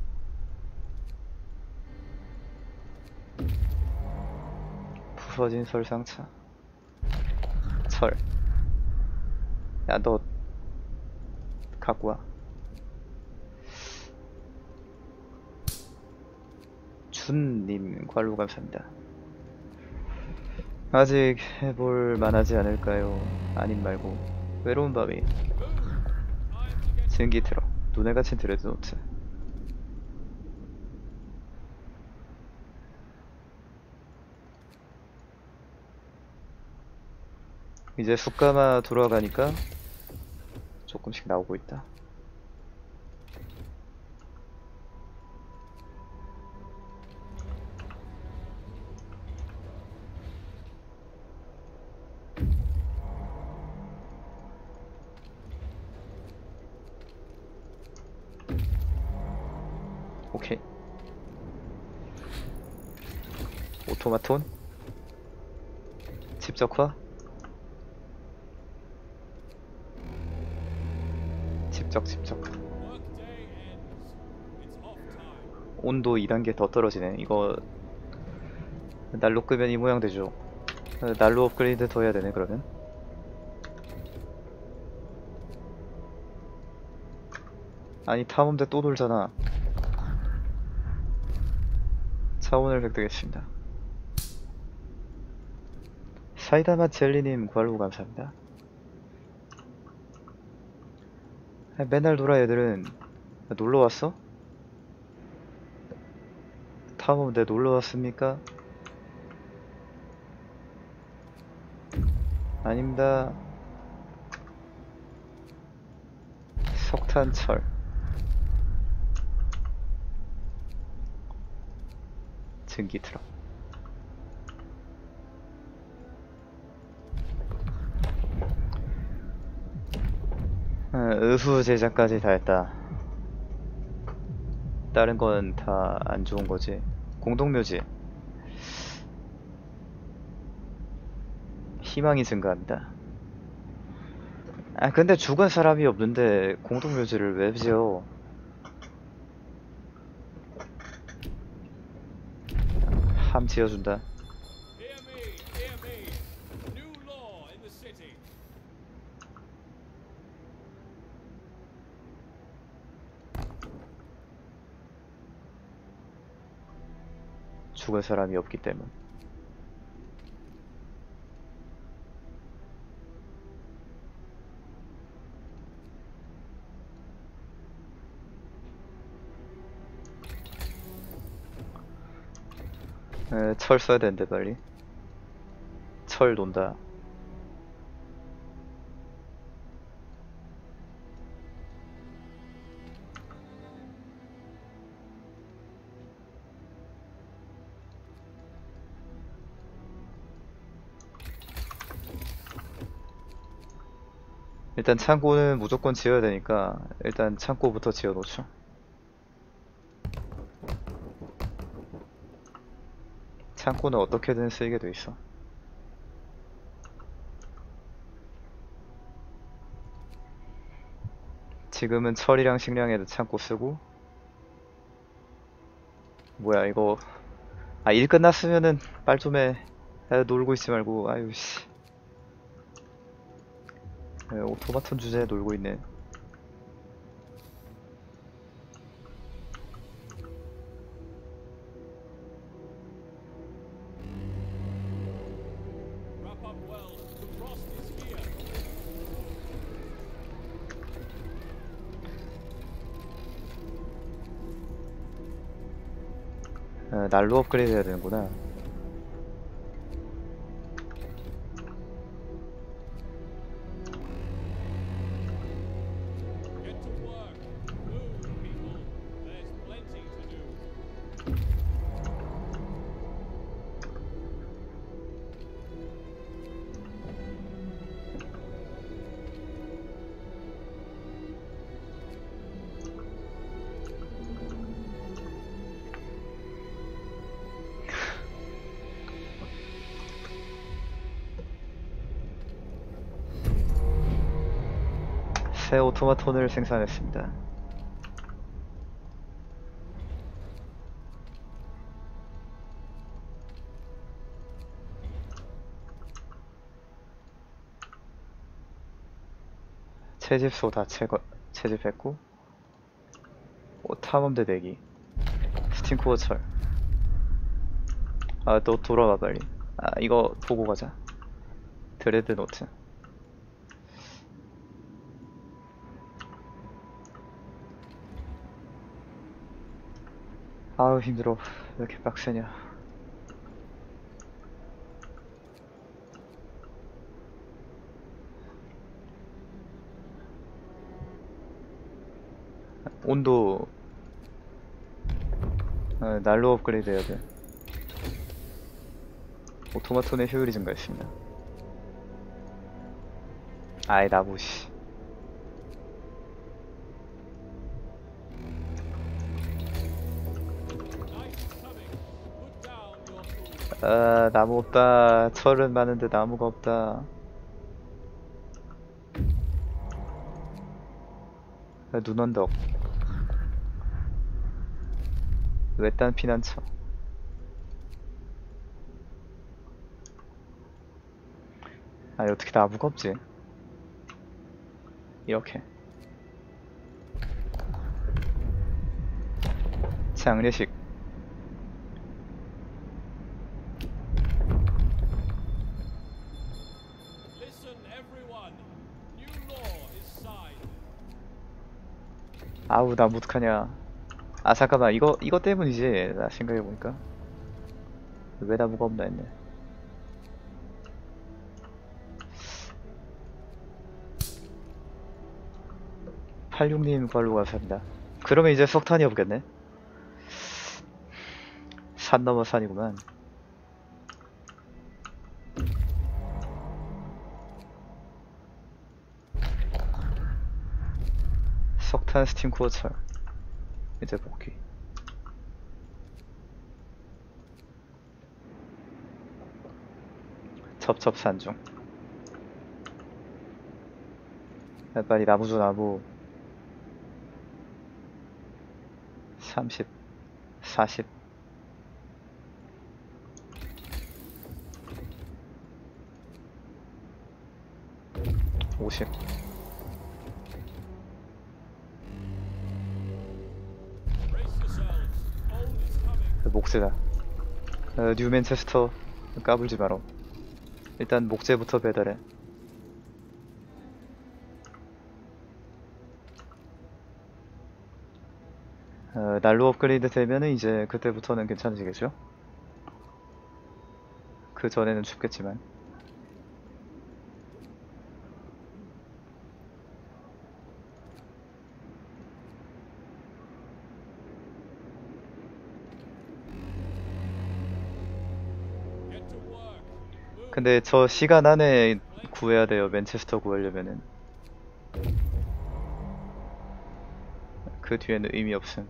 부서진 설상차. 철. 야, 너 갖고 와. 준님 관로 감사합니다. 아직 해볼 만하지 않을까요? 아님 말고. 외로운 바위. Time to get 증기 트럭. 눈에 갇힌 드레드노트. 이제 숯가마 돌아가니까 조금씩 나오고 있다. 오케이. 오토마톤 집적화. 집적. workday ends. It's off time. 온도 2단계 더 떨어지네. 이거 난로 끄면 이 모양 되죠. 난로 업그레이드 더 해야 되네 그러면. 아니 탐험대 또 돌잖아. 차원을 획득했습니다. 사이다맛 젤리님 구할로 감사합니다. 맨날 놀아 얘들은. 놀러왔어? 탐험대 놀러왔습니까? 아닙니다. 석탄철. 증기 트럭. 의수 제작까지 다 했다. 다른 건 다 안 좋은 거지. 공동묘지. 희망이 증가한다. 아 근데 죽은 사람이 없는데 공동묘지를 왜 지어? 함 지어준다. Hear me, hear me. New law in the city. 죽은 사람이 없기 때문. 철 써야 되는데 빨리. 철 논다. 일단 창고는 무조건 지어야 되니까 일단 창고부터 지어 놓죠. 창고는 어떻게든 쓰이게 돼 있어. 지금은 철이랑 식량에도 창고 쓰고. 뭐야 이거. 아 일 끝났으면은 빨 좀 해. 아, 놀고 있지 말고. 아유 씨. 오토마톤 주제에 놀고 있네. Wrap up well. The frost is here. 난로 업그레이드 해야 되는구나. Get to work. Move, people. There's plenty to do. 새 오토마톤을 생산했습니다. 채집소 다 채집했고. 탐험대 대기. 스팅코어 철. 아 또 돌아와 빨리. 아 이거 보고 가자. 드레드노트. 아우 힘들어. 왜 이렇게 빡세냐. 온도. 난로 업그레이드 해야 돼. 오토마톤의 효율이 증가했습니다. 아이 나무 씨. Night is coming. Put down your tools. 아 나무 없다. 철은 많은데 나무가 없다. 눈언덕. 외딴 피난처. 아니 어떻게 나무가 없지? 이렇게 장례식. Listen, everyone. New law is signed. 아우 나 어떡하냐. 아 잠깐만 이거 때문이지. 나 생각해보니까 왜 나무가 없나 했네. 86님 팔로우 감사합니다. 그러면 이제 석탄이 없겠네. 산 넘어 산이구만. 석탄 스팀 코어철 이제 복귀. 첩첩산 중. 야, 빨리 나무 줘 나무. 30 40 50. Brace yourselves. Hold is coming. 목재다. 뉴맨체스터 까불지 마라. 일단 목재부터 배달해. 난로 업그레이드 되면은 이제 그때부터는 괜찮아지겠죠? 그 전에는 춥겠지만. Get to work. Move. 근데 저 시간 안에 구해야 돼요. 맨체스터 구하려면은. 그 뒤에는 의미 없음.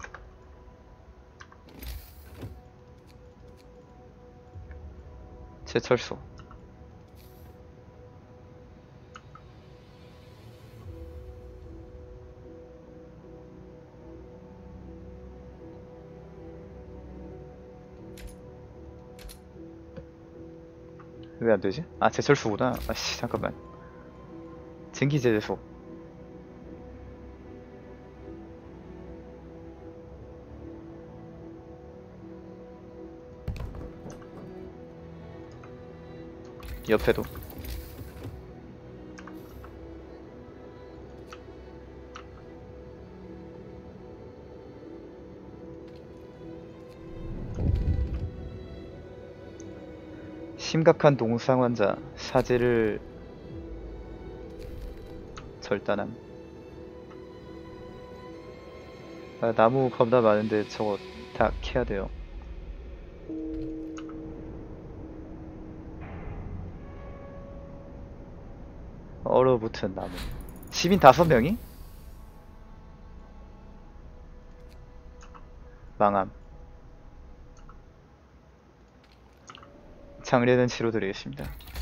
제철소. 왜 안 되지? 아, 제철소구나. 아씨, 잠깐만. 증기제재소. 옆에도. 심각한 동상 환자 사제를 절단함. 아, 나무 겁나 많은데 저거 다 캐야 돼요. 얼어붙은 나무. 시민 5명이? 망함. 장례는 치러드리겠습니다.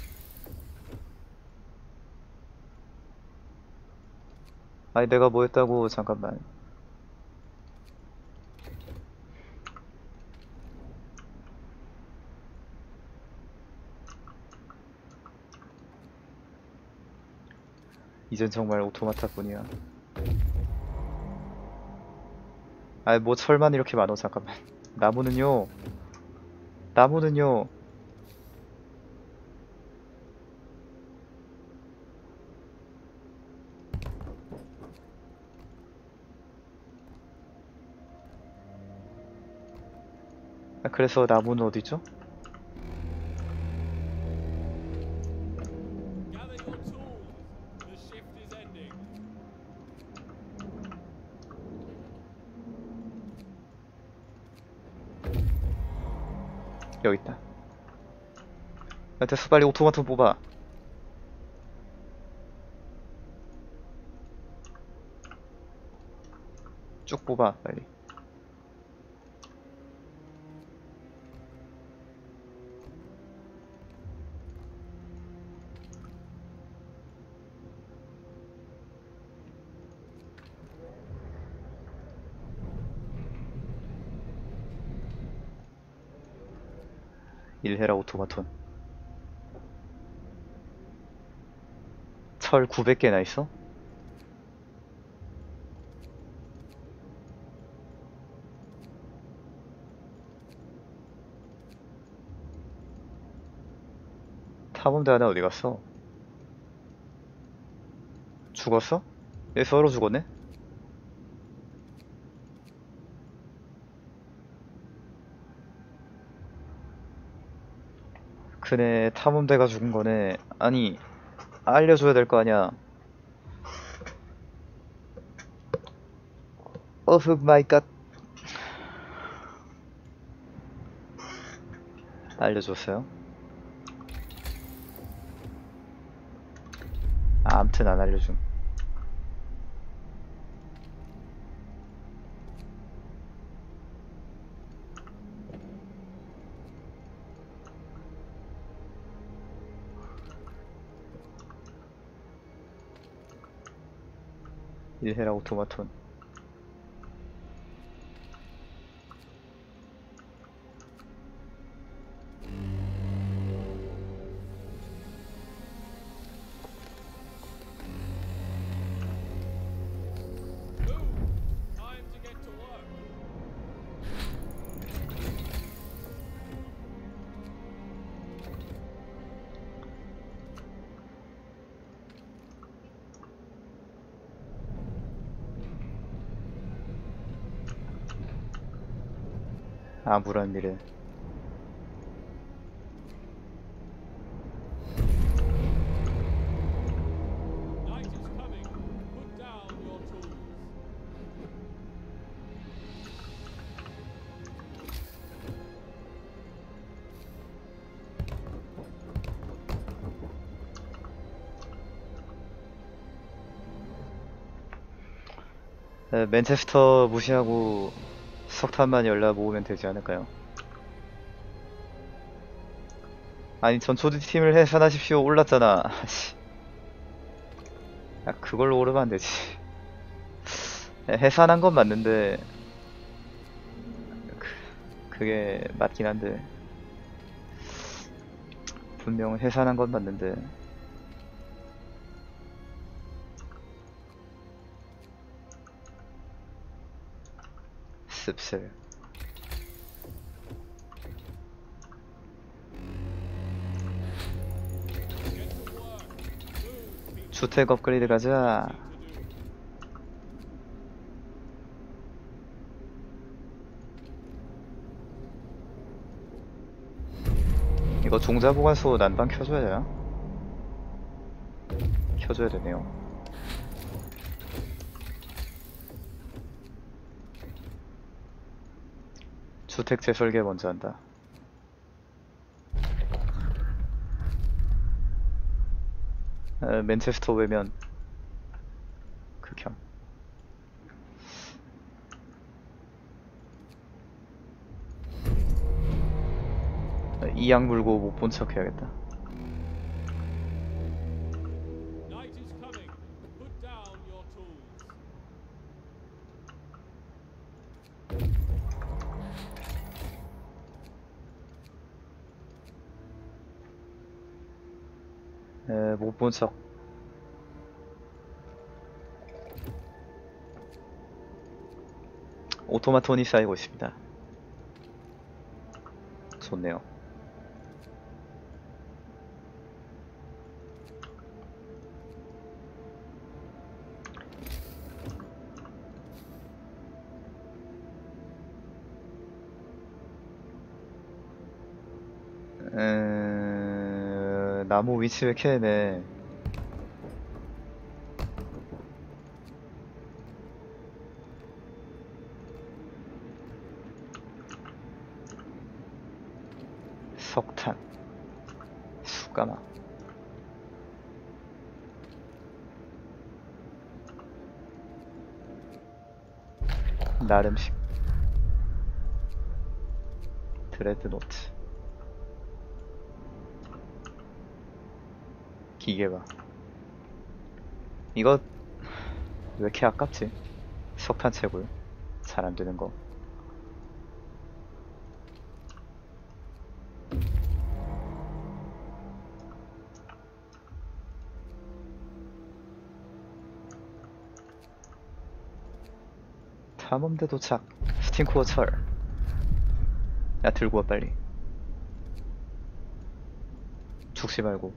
아니 내가 뭐 했다고. 잠깐만. 이젠 정말 오토마타뿐이야. 아니 뭐 철만 이렇게 많어. 잠깐만. 나무는요. 나무는요. 아, 그래서 나무는 어디죠? Gather your tools. The shift is ending. 여기 있다. 야, 됐어. 빨리 오토마토 뽑아. 쭉 뽑아 빨리. 일해라 오토마톤. 철 900개나 있어? 탐험대 하나 어디 갔어? 죽었어? 얘 서로 죽었네? 그네 탐험대가 죽은 거네. 아니 알려줘야 될 거 아니야. 오브 마이 갓. 알려줬어요? 아, 암튼 안 알려줌. 일해라 오토마톤. Move! Time to get to work. 아무런 미래. Night is coming. Put down your tools. 맨체스터 무시하고 석탄만 열라 모으면 되지 않을까요? 아니 전초디 팀을 해산하십시오 올랐잖아. 아씨. 야 그걸로 오르면 안 되지. 해산한 건 맞는데 그게 맞긴 한데 분명 해산한 건 맞는데 씁쓸. Get to work. Move, people. 주택 업그레이드 가자. To do. 이거 종자보관소 난방 켜줘야 되나? 켜줘야 되네요. 주택 재설계 먼저 한다. 맨체스터 외면 극혐. 이악 물고 못 본 척 해야겠다. Night is coming. Put down your tools. 못 본 척. 오토마톤이 쌓이고 있습니다. 좋네요. 나무 위치 왜 이렇게 애매. 석탄, 숯가마. 나름식. 드레드노트. 기계바. 이거 왜 이렇게 아깝지? 석탄 채굴 잘 안되는 거. 탐험대 도착. 스팅코어 철. 야 들고 와 빨리. 죽지 말고.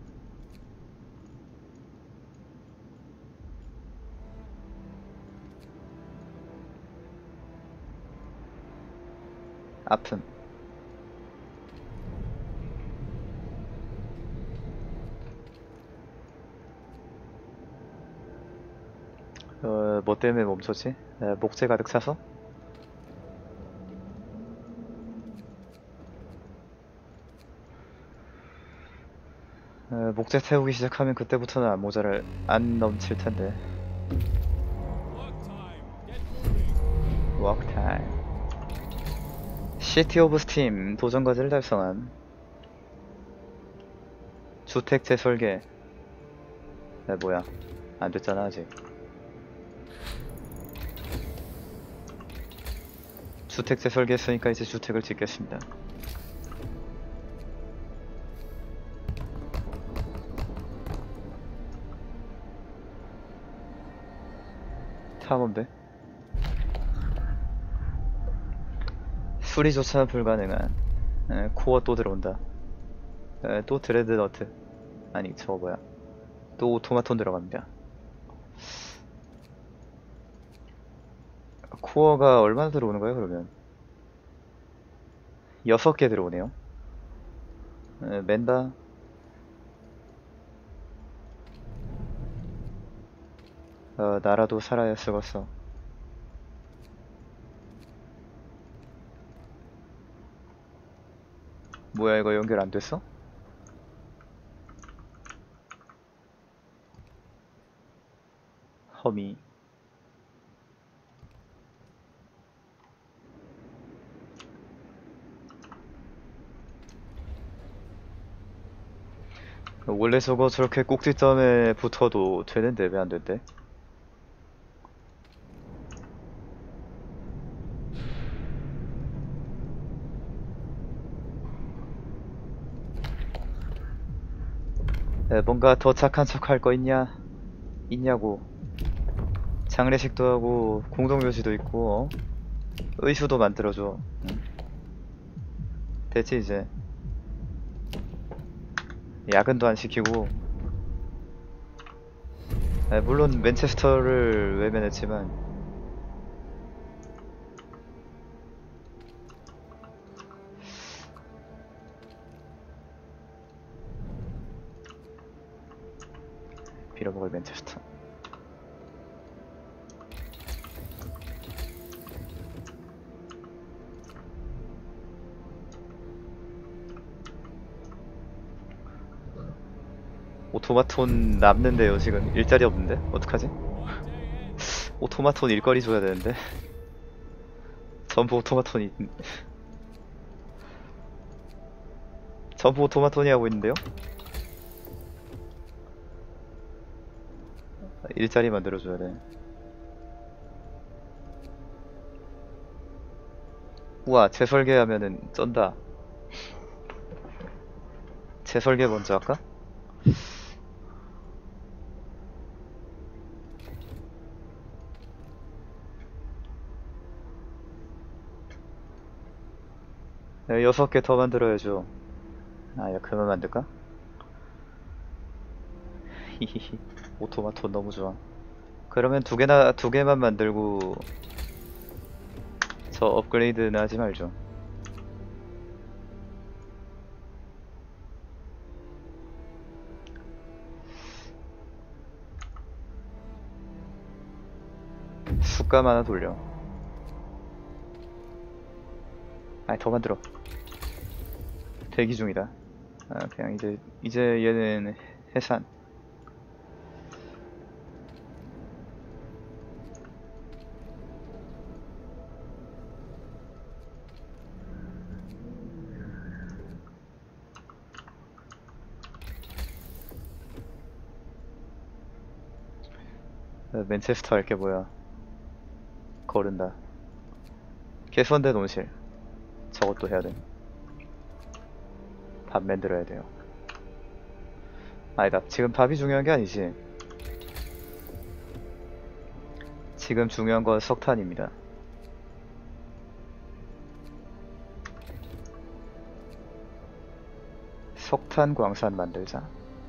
아픔. 뭐 때문에 멈췄지? 목재 가득 차서? 목재 태우기 시작하면 그때부터는 안 넘칠 텐데. Work time. Get moving. 워크 타임. 시티 오브 스팀 도전 과제를 달성한. 주택 재설계. 뭐야? 안 됐잖아 아직. 주택 재설계했으니까 이제 주택을 짓겠습니다. 탐험대. 수리조차 불가능한. 코어 또 들어온다. 또 드레드너트. 아니 저거 뭐야? 또 오토마톤 들어갑니다. 코어가 얼마나 들어오는 거예요 그러면? 6개 들어오네요. 맨다. 나라도 살아야 쓰겄어. 뭐야 이거 연결 안 됐어? 허미. 원래 저거 저렇게 꼭지점에 붙어도 되는데 왜 안 된대? 뭔가 더 착한 척 할 거 있냐고. 장례식도 하고 공동묘지도 있고 의수도 만들어줘. 응? 됐지 이제. 야근도 안 시키고. 물론 맨체스터를 외면했지만 빌어먹을 맨체스터. 오토마톤 남는데요 지금. 일자리 없는데 어떡하지? 오토마톤 일거리 줘야 되는데. 전부 오토마톤이 전부 오토마톤이 하고 있는데요. 일자리 만들어줘야 돼. 우와 재설계하면은 쩐다. 재설계 먼저 할까? 네, 6개 더 만들어야죠. 야 그만 만들까? 히히히. 오토마톤 너무 좋아. 그러면 두 개만 만들고 저 업그레이드는 하지 말죠. 숫감 하나 돌려. 아니 더 만들어. 대기 중이다. 그냥 이제 얘는 해산. 맨체스터 할 게 뭐야? 거른다. 개선된 온실. 저것도 해야 돼. 밥 만들어야 돼요. 아니다. 지금 밥이 중요한 게 아니지. 지금 중요한 건 석탄입니다. 석탄 광산 만들자.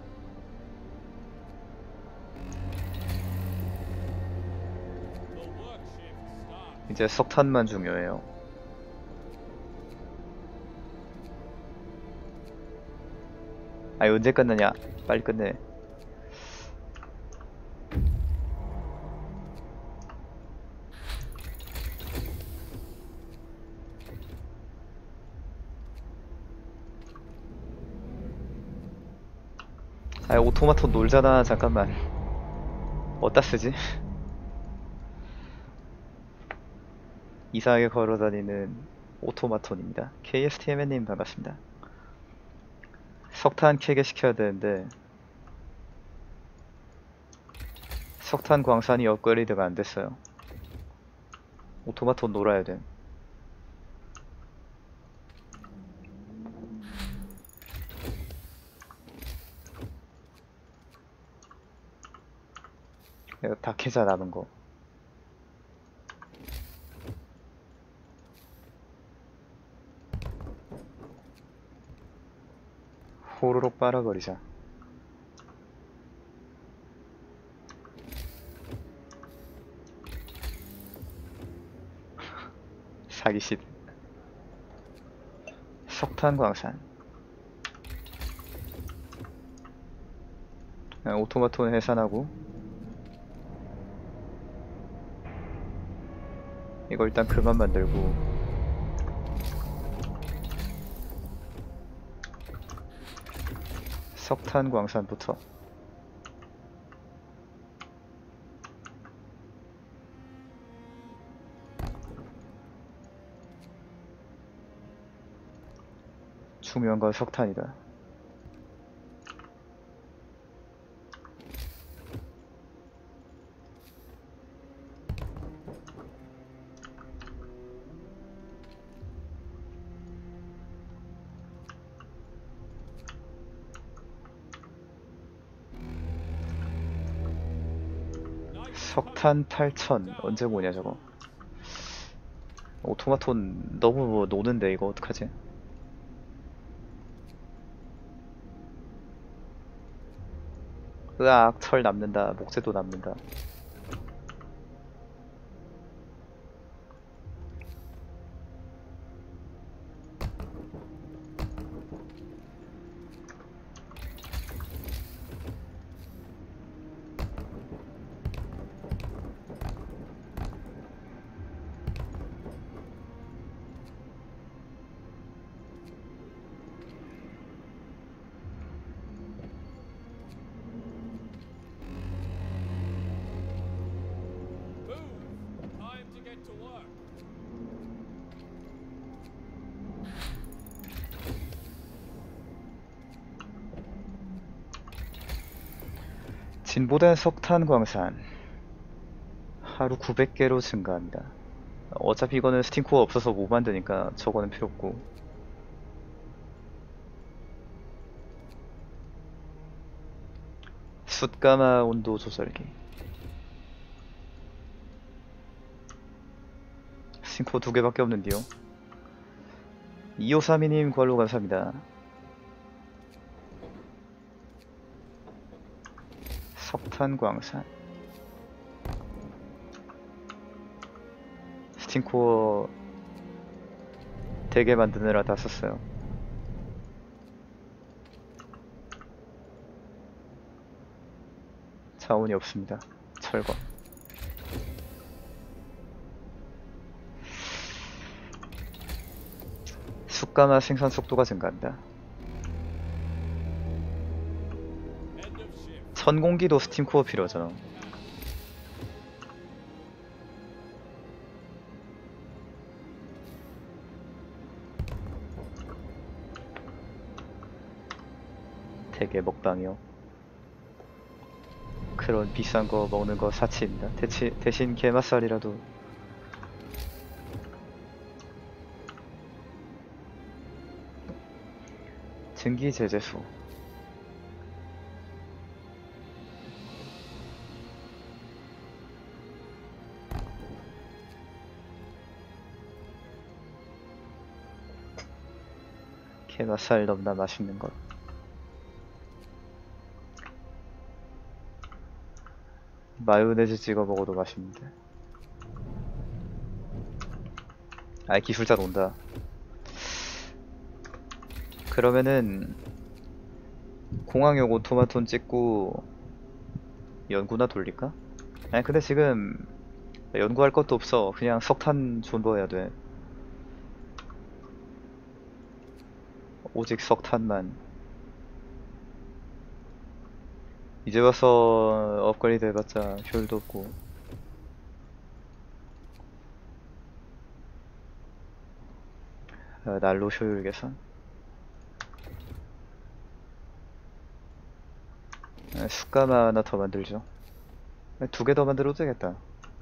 The work shift starts. 이제 석탄만 중요해요. 아니 언제 끝나냐? 빨리 끝내. 아, 오토마톤 놀잖아. 잠깐만. 어디다 쓰지? 이상하게 걸어다니는 오토마톤입니다. KSTMN님 반갑습니다. 석탄 캐게 시켜야 되는데 석탄 광산이 업그레이드가 안 됐어요. 오토마톤 놀아야 돼. 내가 다 캐자 남은 거. 호로록 빨아버리자. 사기실. 석탄 광산. 오토마톤 해산하고 이거 일단 그만 만들고 석탄 광산부터. 중요한 건 석탄이다. 석탄 8,000 언제 모냐 저거. 오토마톤 너무 뭐 노는데 이거 어떡하지? 으악, 철 남는다. 목재도 남는다. Move! Time to get to work. 진보된 석탄 광산 하루 900개로 증가합니다. 어차피 이거는 스팀코어 없어서 못 만드니까 저거는 필요 없고. 숯가마 온도 조절기. 스팀코어 2개밖에 없는데요. 2532님 관로 감사합니다. 석탄 광산. 스팀코어 되게 만드느라 다 썼어요. 자원이 없습니다. 철거. 숯가마 생산 속도가 증가한다. End of shift. 선공기도 스팀코어 필요하잖아. 되게 먹방이요. 그런 비싼 거 먹는 거 사치입니다. 대신 게맛살이라도. 증기 제재소. 게맛살 너무나 맛있는 것. 마요네즈 찍어 먹어도 맛있는데. 아이, 기술자 논다. 그러면은 공항역 오토마톤 찍고 연구나 돌릴까? 아니 근데 지금 연구할 것도 없어. 그냥 석탄 존버해야 돼. 오직 석탄만. 이제 와서 업그레이드 해봤자 효율도 없고. 난로 효율 개선. 숯가마 하나 더 만들죠. 2개 더 만들어도 되겠다.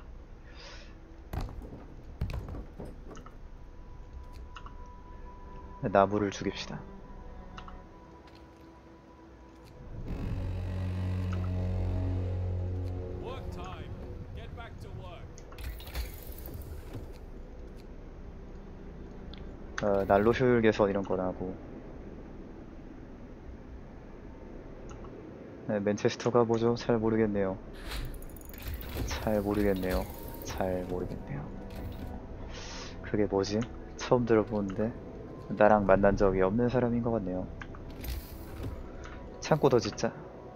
나무를 죽입시다. Work time. Get back to work. 난로 효율 개선 이런 거 하고. 맨체스터가 뭐죠? 잘 모르겠네요. 잘 모르겠네요. 잘 모르겠네요. 그게 뭐지? 처음 들어보는데 나랑 만난 적이 없는 사람인 것 같네요. 창고 더 짓자.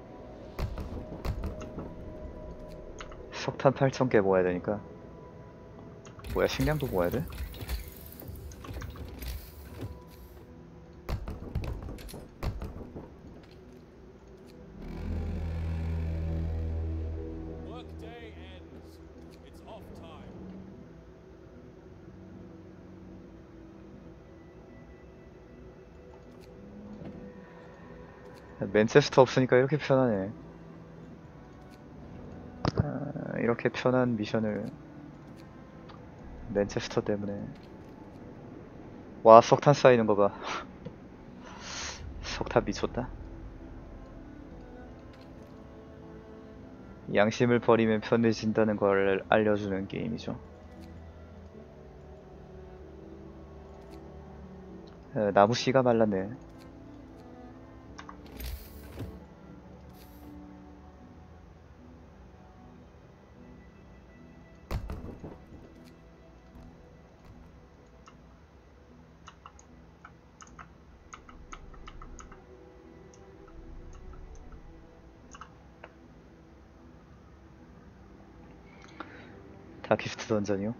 석탄 8,000개 모아야 되니까. 뭐야, 식량도 모아야 돼? Work day ends. It's off time. 맨체스터 없으니까 이렇게 편하네. 이렇게 편한 미션을 맨체스터 때문에. 와, 석탄 쌓이는 거 봐. 석탄 미쳤다. 양심을 버리면 편해진다는 걸 알려주는 게임이죠. 나무 씨가 말랐네. 다키스트 던전이요?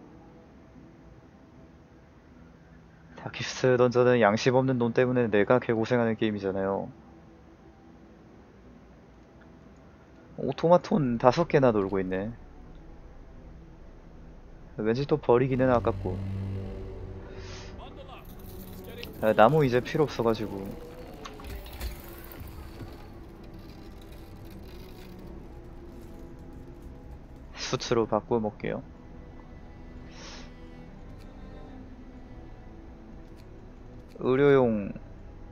다키스트 던전은 양심 없는 놈 때문에 내가 개고생하는 게임이잖아요. 오토마톤 5개나 놀고 있네. 왠지 또 버리기는 아깝고. Bundle up. It's getting 나무 이제 필요 없어가지고 수츠로 바꾸어 먹게요. 의료용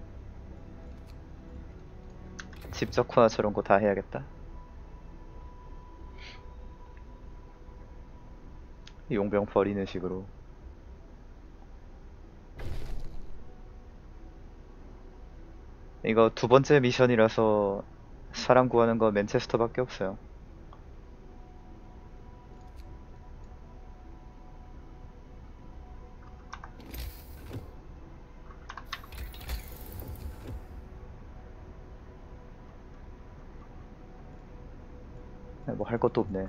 집적화 저런 거 다 해야겠다. 용병 버리는 식으로. 이거 2번째 미션이라서 사람 구하는 거 맨체스터밖에 없어요. 뭐 할 것도 없네.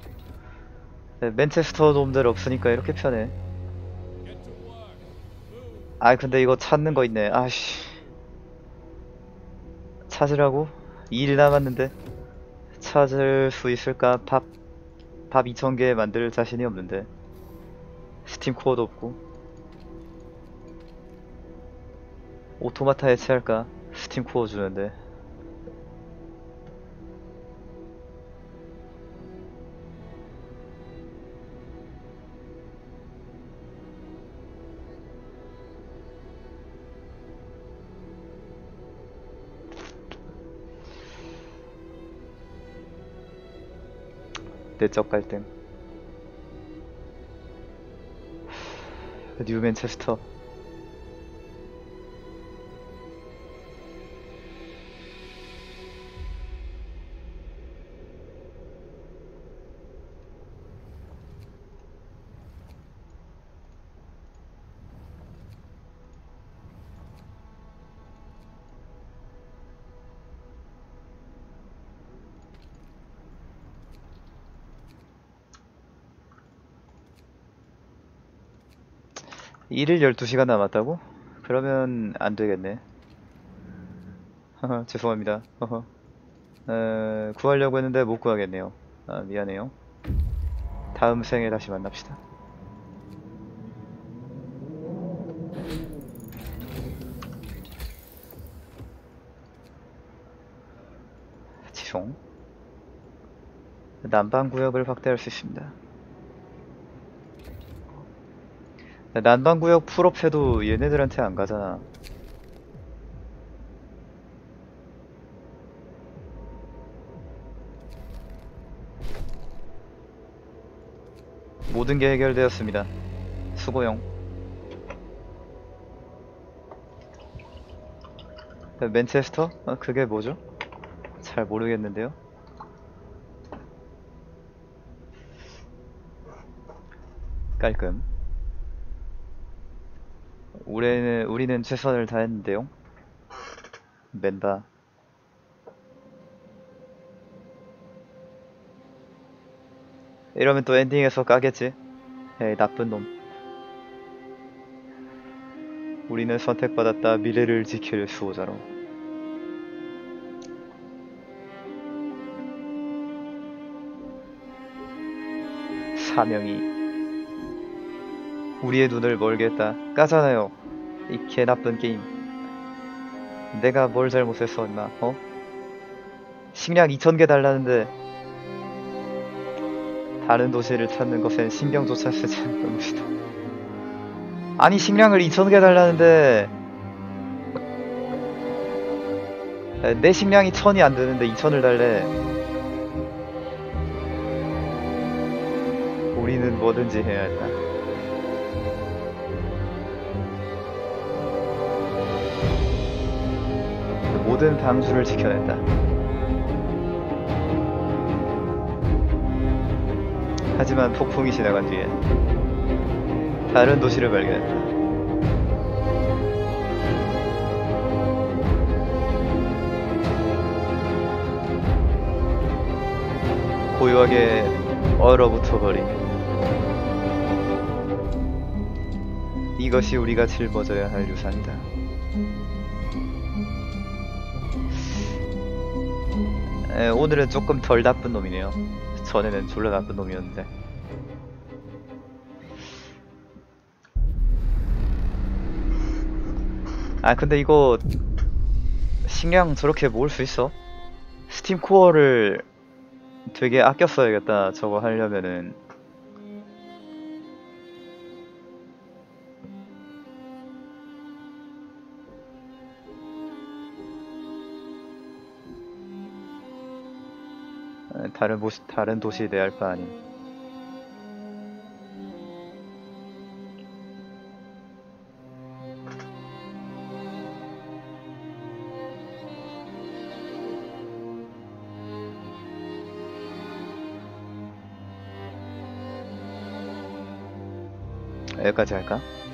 맨체스터 놈들 없으니까 이렇게 편해. get to work. Move. 아, 근데 이거 찾는 거 있네. 아씨, 찾으라고? 2일 남았는데 찾을 수 있을까? 밥 2,000개 만들 자신이 없는데. 스팀 코어도 없고. 오토마타 해체할까? 스팀 코어 주는데. 내적 갈등. 뉴 맨체스터. 일일 12시간 남았다고? 그러면 안 되겠네. 허허, 죄송합니다. 허허. 구하려고 했는데 못 구하겠네요. 아, 미안해요. 다음 생에 다시 만납시다. 지송. 난방구역을 확대할 수 있습니다. 난방구역 풀업 해도 얘네들한테 안 가잖아. 모든 게 해결되었습니다. 수고용. 맨체스터? 그게 뭐죠? 잘 모르겠는데요. 깔끔. 우리는 최선을 다했는데요. 맨다. 이러면 또 엔딩에서 까겠지. 에이, 나쁜 놈. 우리는 선택받았다. 미래를 지킬 수호자로. 사명이 우리의 눈을 멀게 했다. 까잖아요. 이 개나쁜 게임. 내가 뭘 잘못했어, 임마. 어? 식량 2000개 달라는데 다른 도시를 찾는 것엔 신경조차 쓰지 않던 것이다. 아니, 식량을 2000개 달라는데 내 식량이 1000이 안 되는데 2000을 달래. 우리는 뭐든지 해야 했다. 모든 방주를 지켜냈다. 하지만 폭풍이 지나간 뒤에 다른 도시를 발견했다. 고요하게 얼어붙어 버린 이것이 우리가 짊어져야 할 유산이다. 오늘은 조금 덜 나쁜 놈이네요. 전에는 졸라 나쁜 놈이었는데. 아, 근데 이거 식량 저렇게 모을 수 있어? 스팀 코어를 되게 아껴 써야겠다. 저거 하려면은. 다른 도시 내할 바 아님. 여기까지 할까?